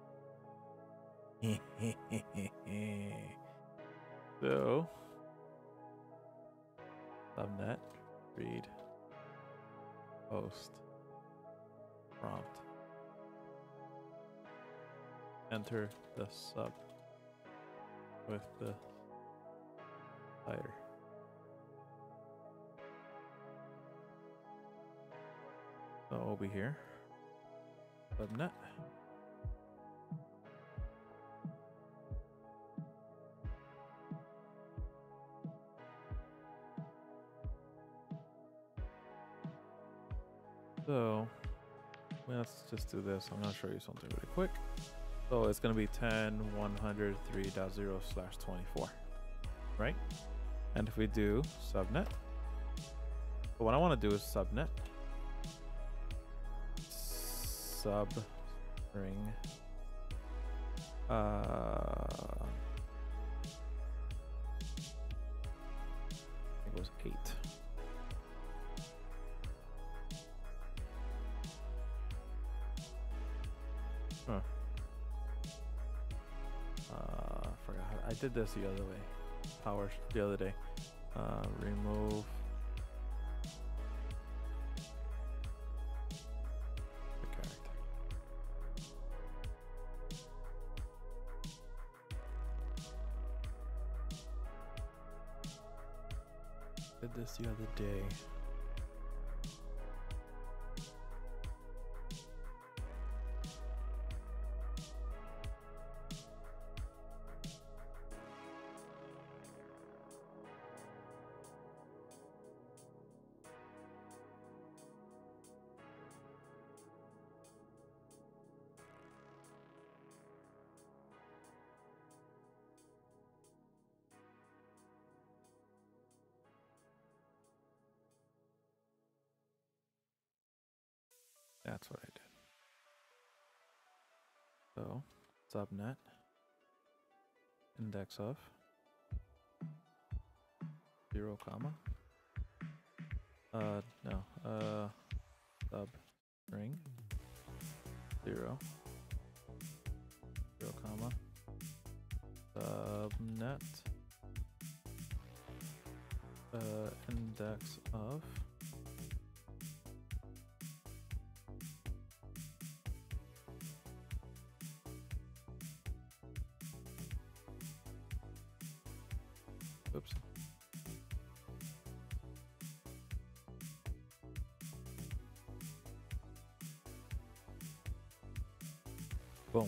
So, subnet, read, host, prompt, enter the sub with the header. So we'll be here. Subnet. So let's just do this. I'm gonna show you something really quick. So it's gonna be ten dot one oh three dot zero slash twenty-four, right? And if we do subnet, so what I want to do is subnet sub string uh it was eight. Huh. Uh, I forgot how, I did this the other way. Power the other day. Uh, remove the character. Did this the other day. That's what I did. So, subnet, index of, zero comma, uh, no, uh, sub string, zero, zero comma, subnet, uh, index of, oops. Boom.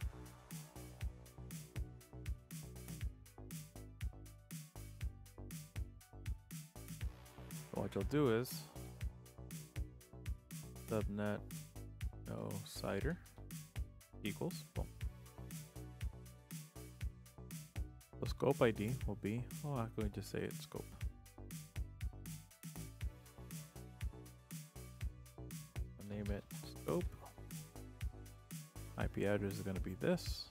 So what you'll do is subnet no cider equals boom. The scope I D will be, oh, I'm going to say it's scope. I'll name it scope. I P address is going to be this.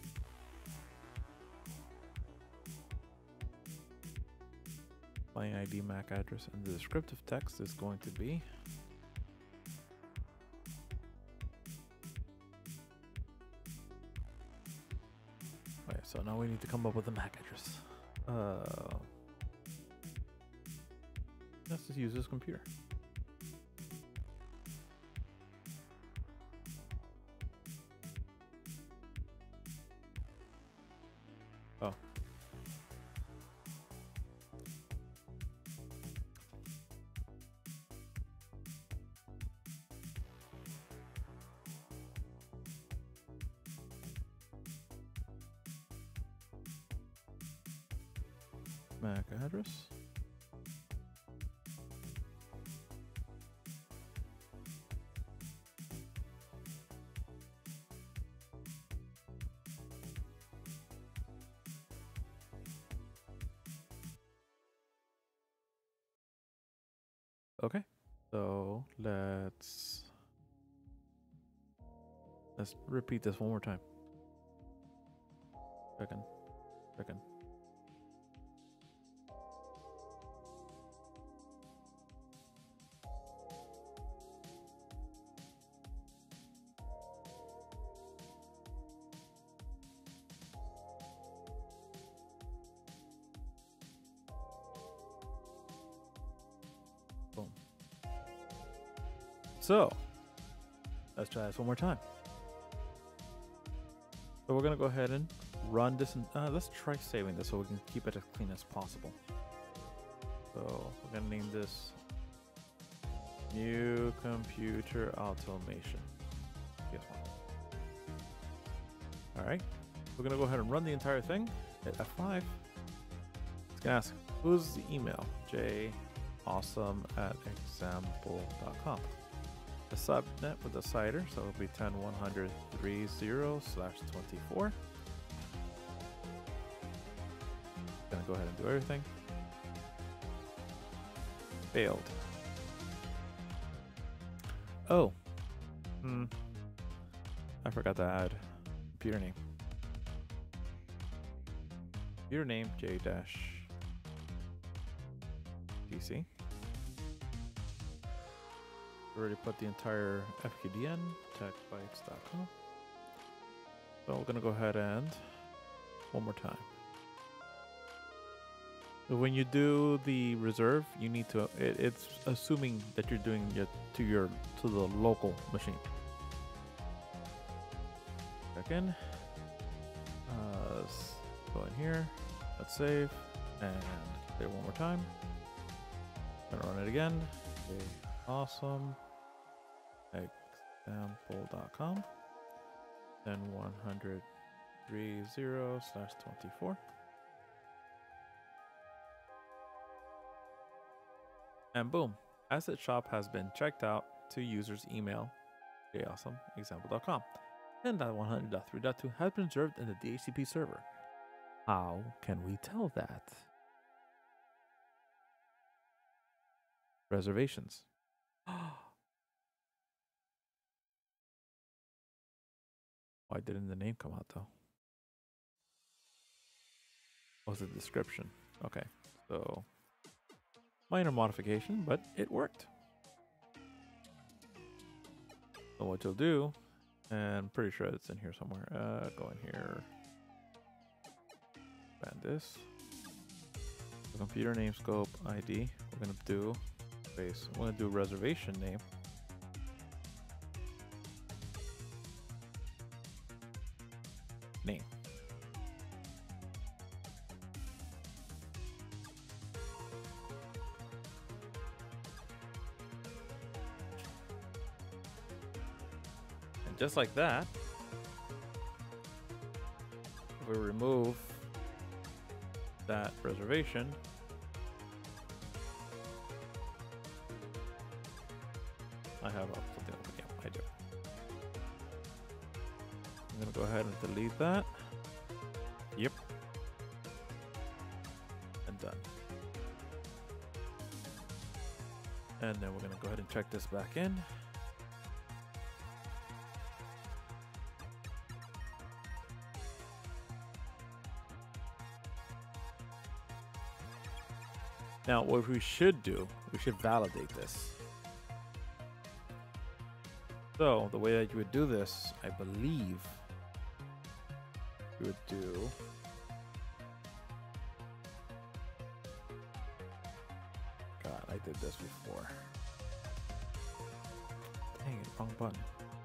Client I D M A C address, and the descriptive text is going to be okay, so now we need to come up with a M A C address. Uh, let's just use this computer. Oh. M A C address. Okay, so let's let's repeat this one more time. Second, second. Boom. So let's try this one more time. So we're gonna go ahead and run this, and uh, let's try saving this so we can keep it as clean as possible. So we're gonna name this new computer automation. Guess what? All right, we're gonna go ahead and run the entire thing. Hit F five. It's gonna ask, who's the email? J awesome at example dot com. The subnet with the cider, so it'll be ten one hundred thirty slash twenty-four. Gonna go ahead and do everything. Failed. Oh. Hmm. I forgot to add computer name. Computer name J dash P C. Already put the entire F Q D N, tech bytes dot com. So we're gonna go ahead and one more time. So when you do the reserve, you need to. It, it's assuming that you're doing it to your to the local machine. Check in. Uh, s- go in here. Let's save and play it one more time. Gonna run it again. Okay, awesome. Example dot com. Then one hundred thirty slash twenty-four. And boom, asset shop has been checked out to user's email. Okay, awesome. Example dot com. ten dot one hundred dot three dot two has been observed in the D H C P server. How can we tell that? Reservations. Why didn't the name come out though? Was the description? Okay, so minor modification, but it worked. So what you'll do, and I'm pretty sure it's in here somewhere. Uh, go in here. Expand this. The computer name scope I D. We're gonna do space. We're gonna do reservation name. Name. And just like that, we remove that reservation. I have something open. Yeah, I do. I'm gonna go ahead and delete that. Yep. And done. And then we're gonna go ahead and check this back in. Now, what we should do, we should validate this. So, the way that you would do this, I believe, you would do... God, I did this before. Dang it, wrong button.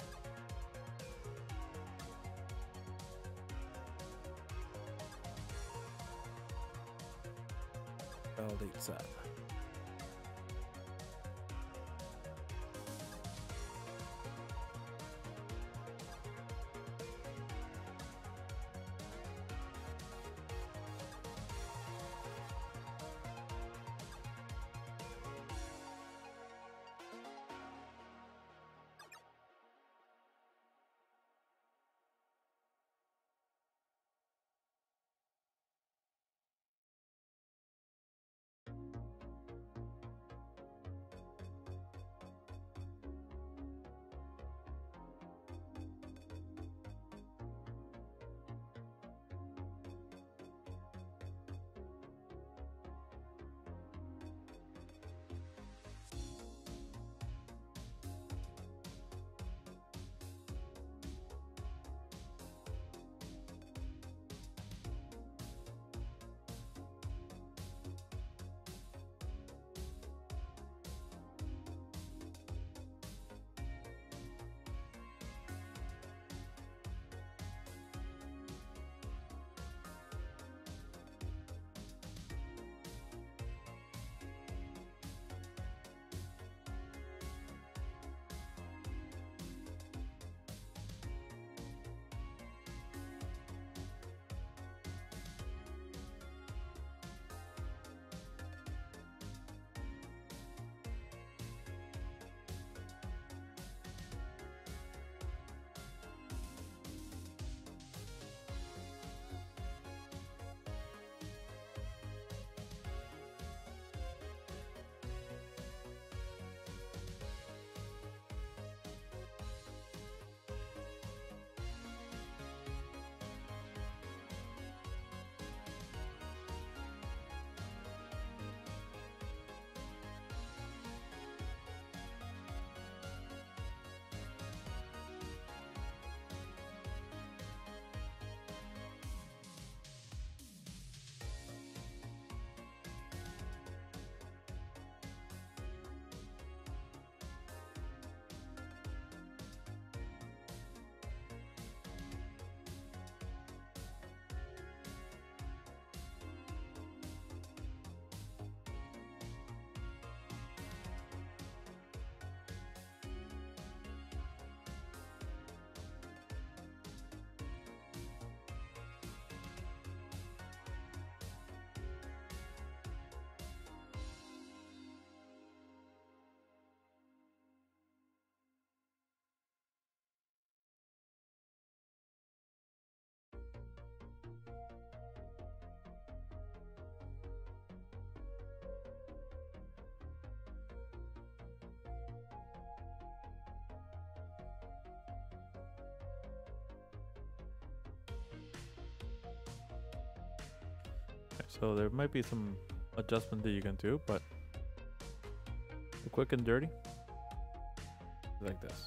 Validate set. So there might be some adjustment that you can do, but the quick and dirty is like this.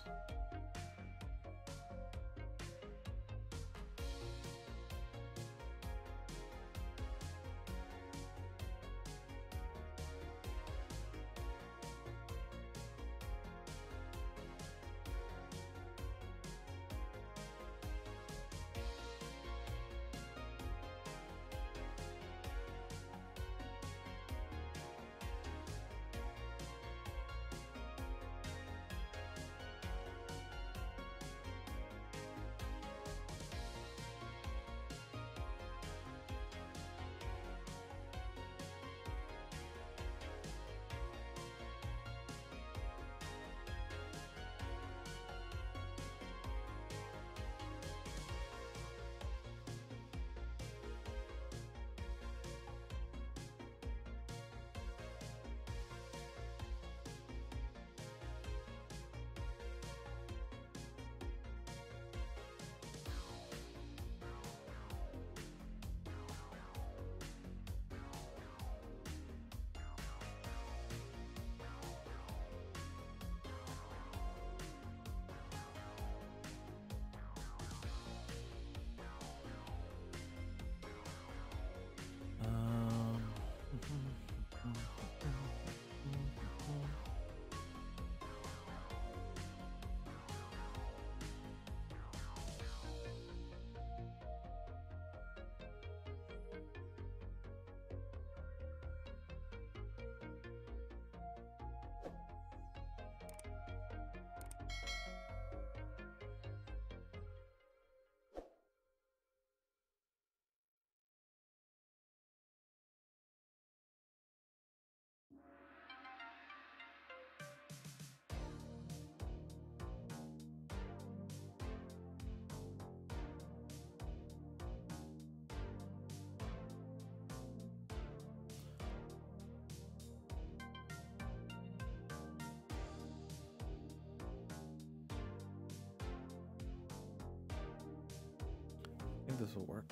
I think this will work.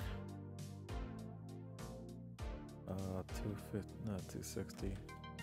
Uh, two fifty, no, two sixty.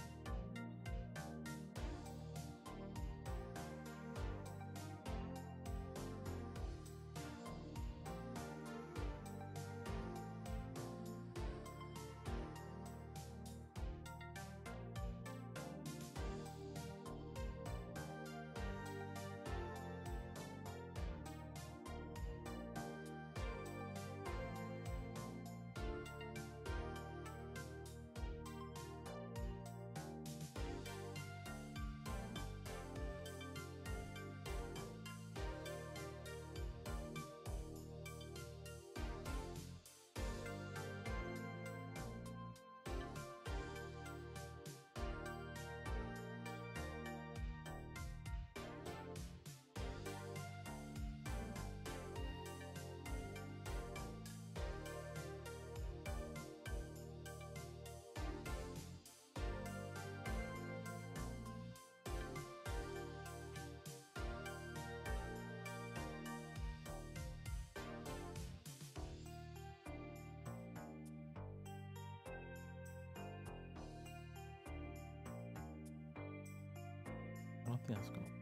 I don't think that's gonna.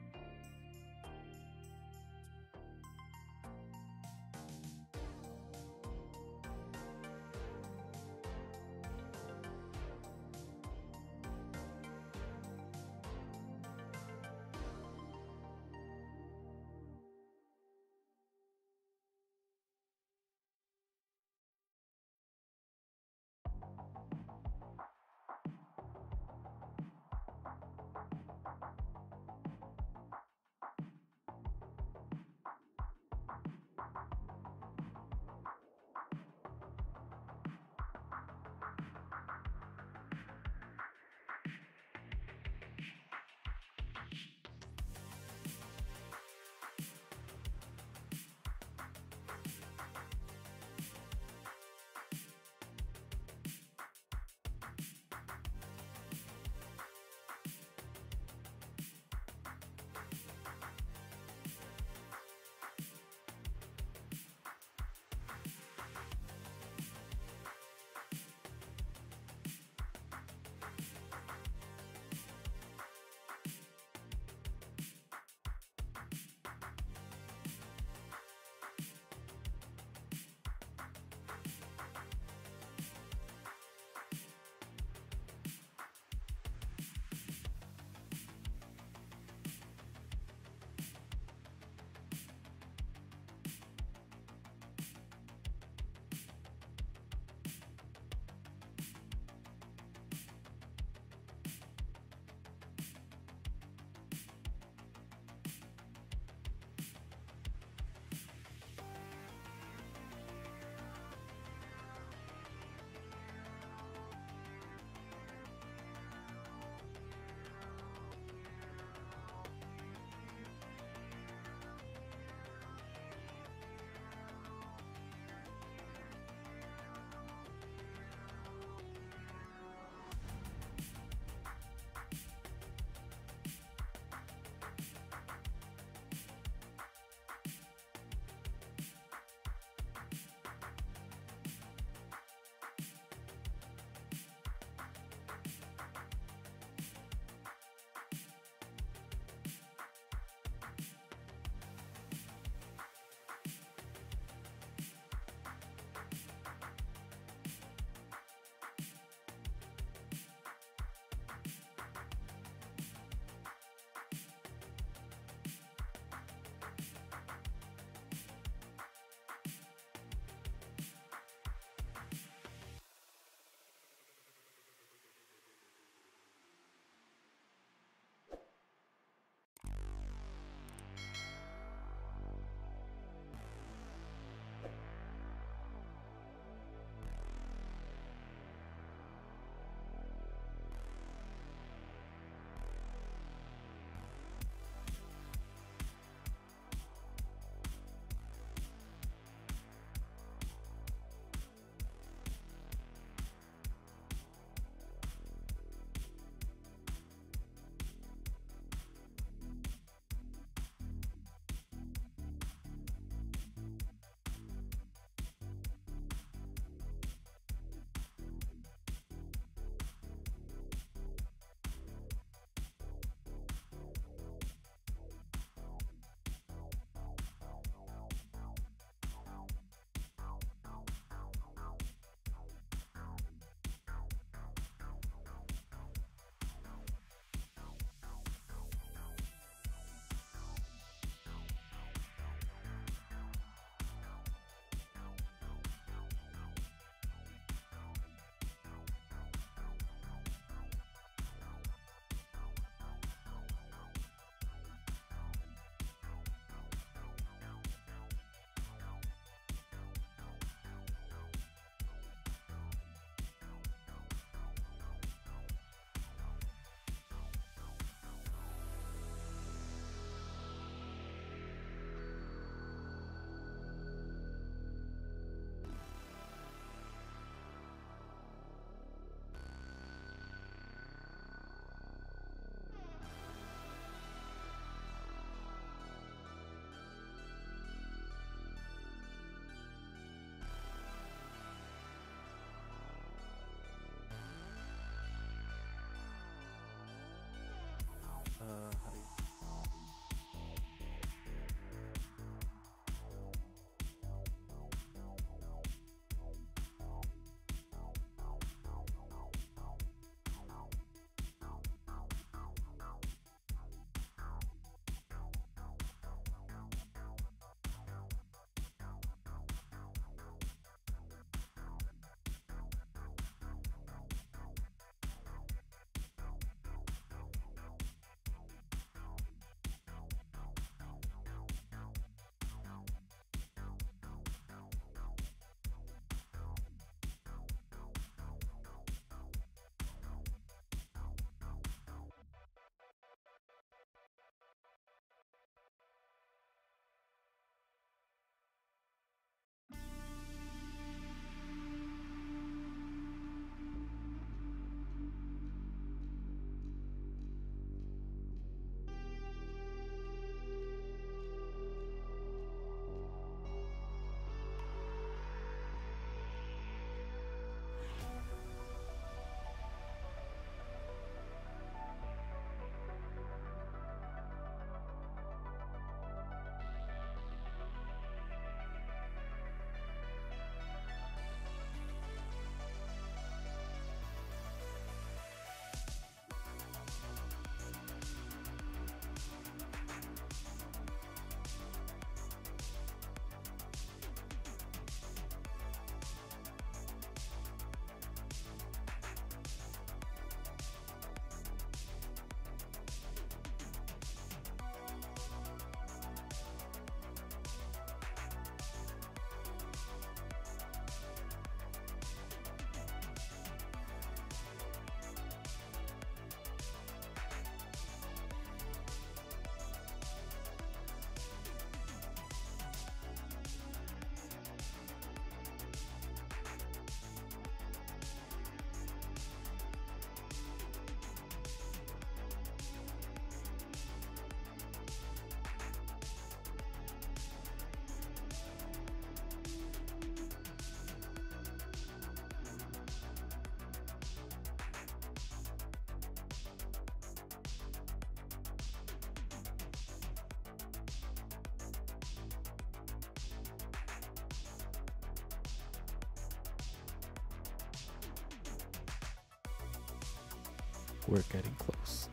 We're getting close.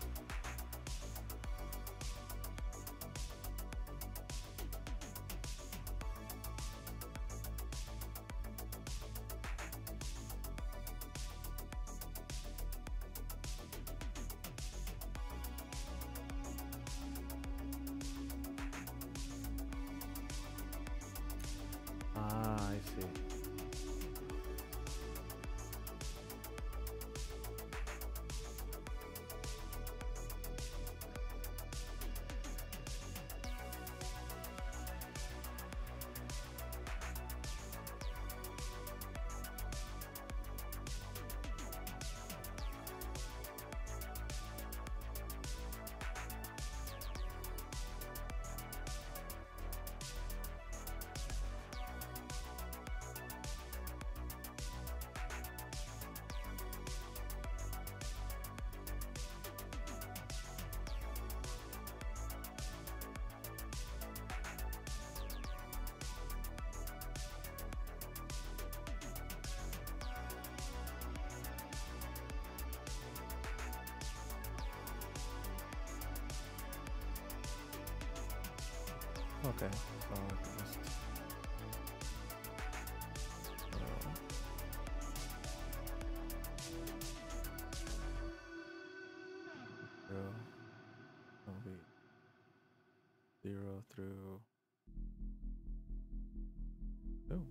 Ah, I see. Okay, so I can just uh, zero, will be zero through two.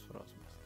That's what I was missing.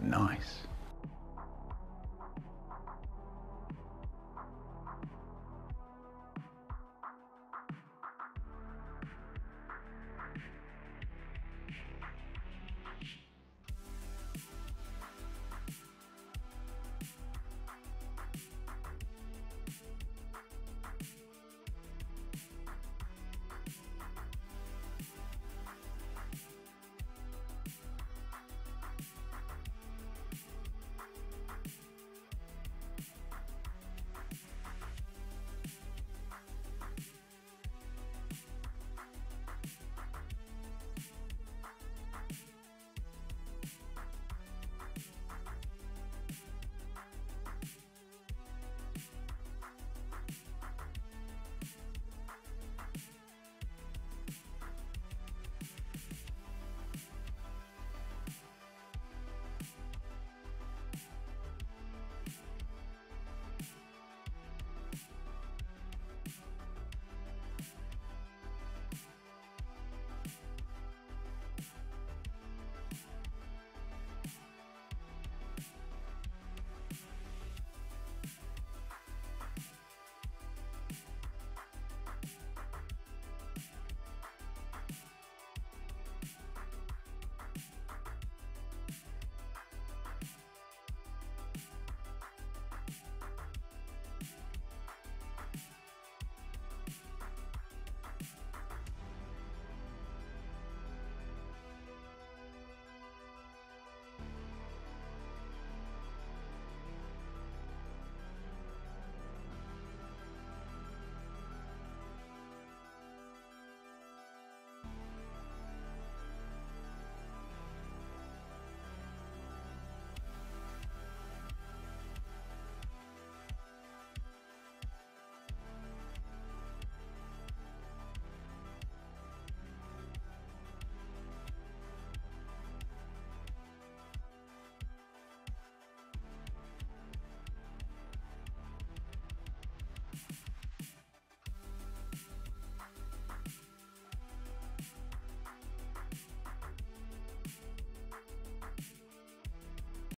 Nice.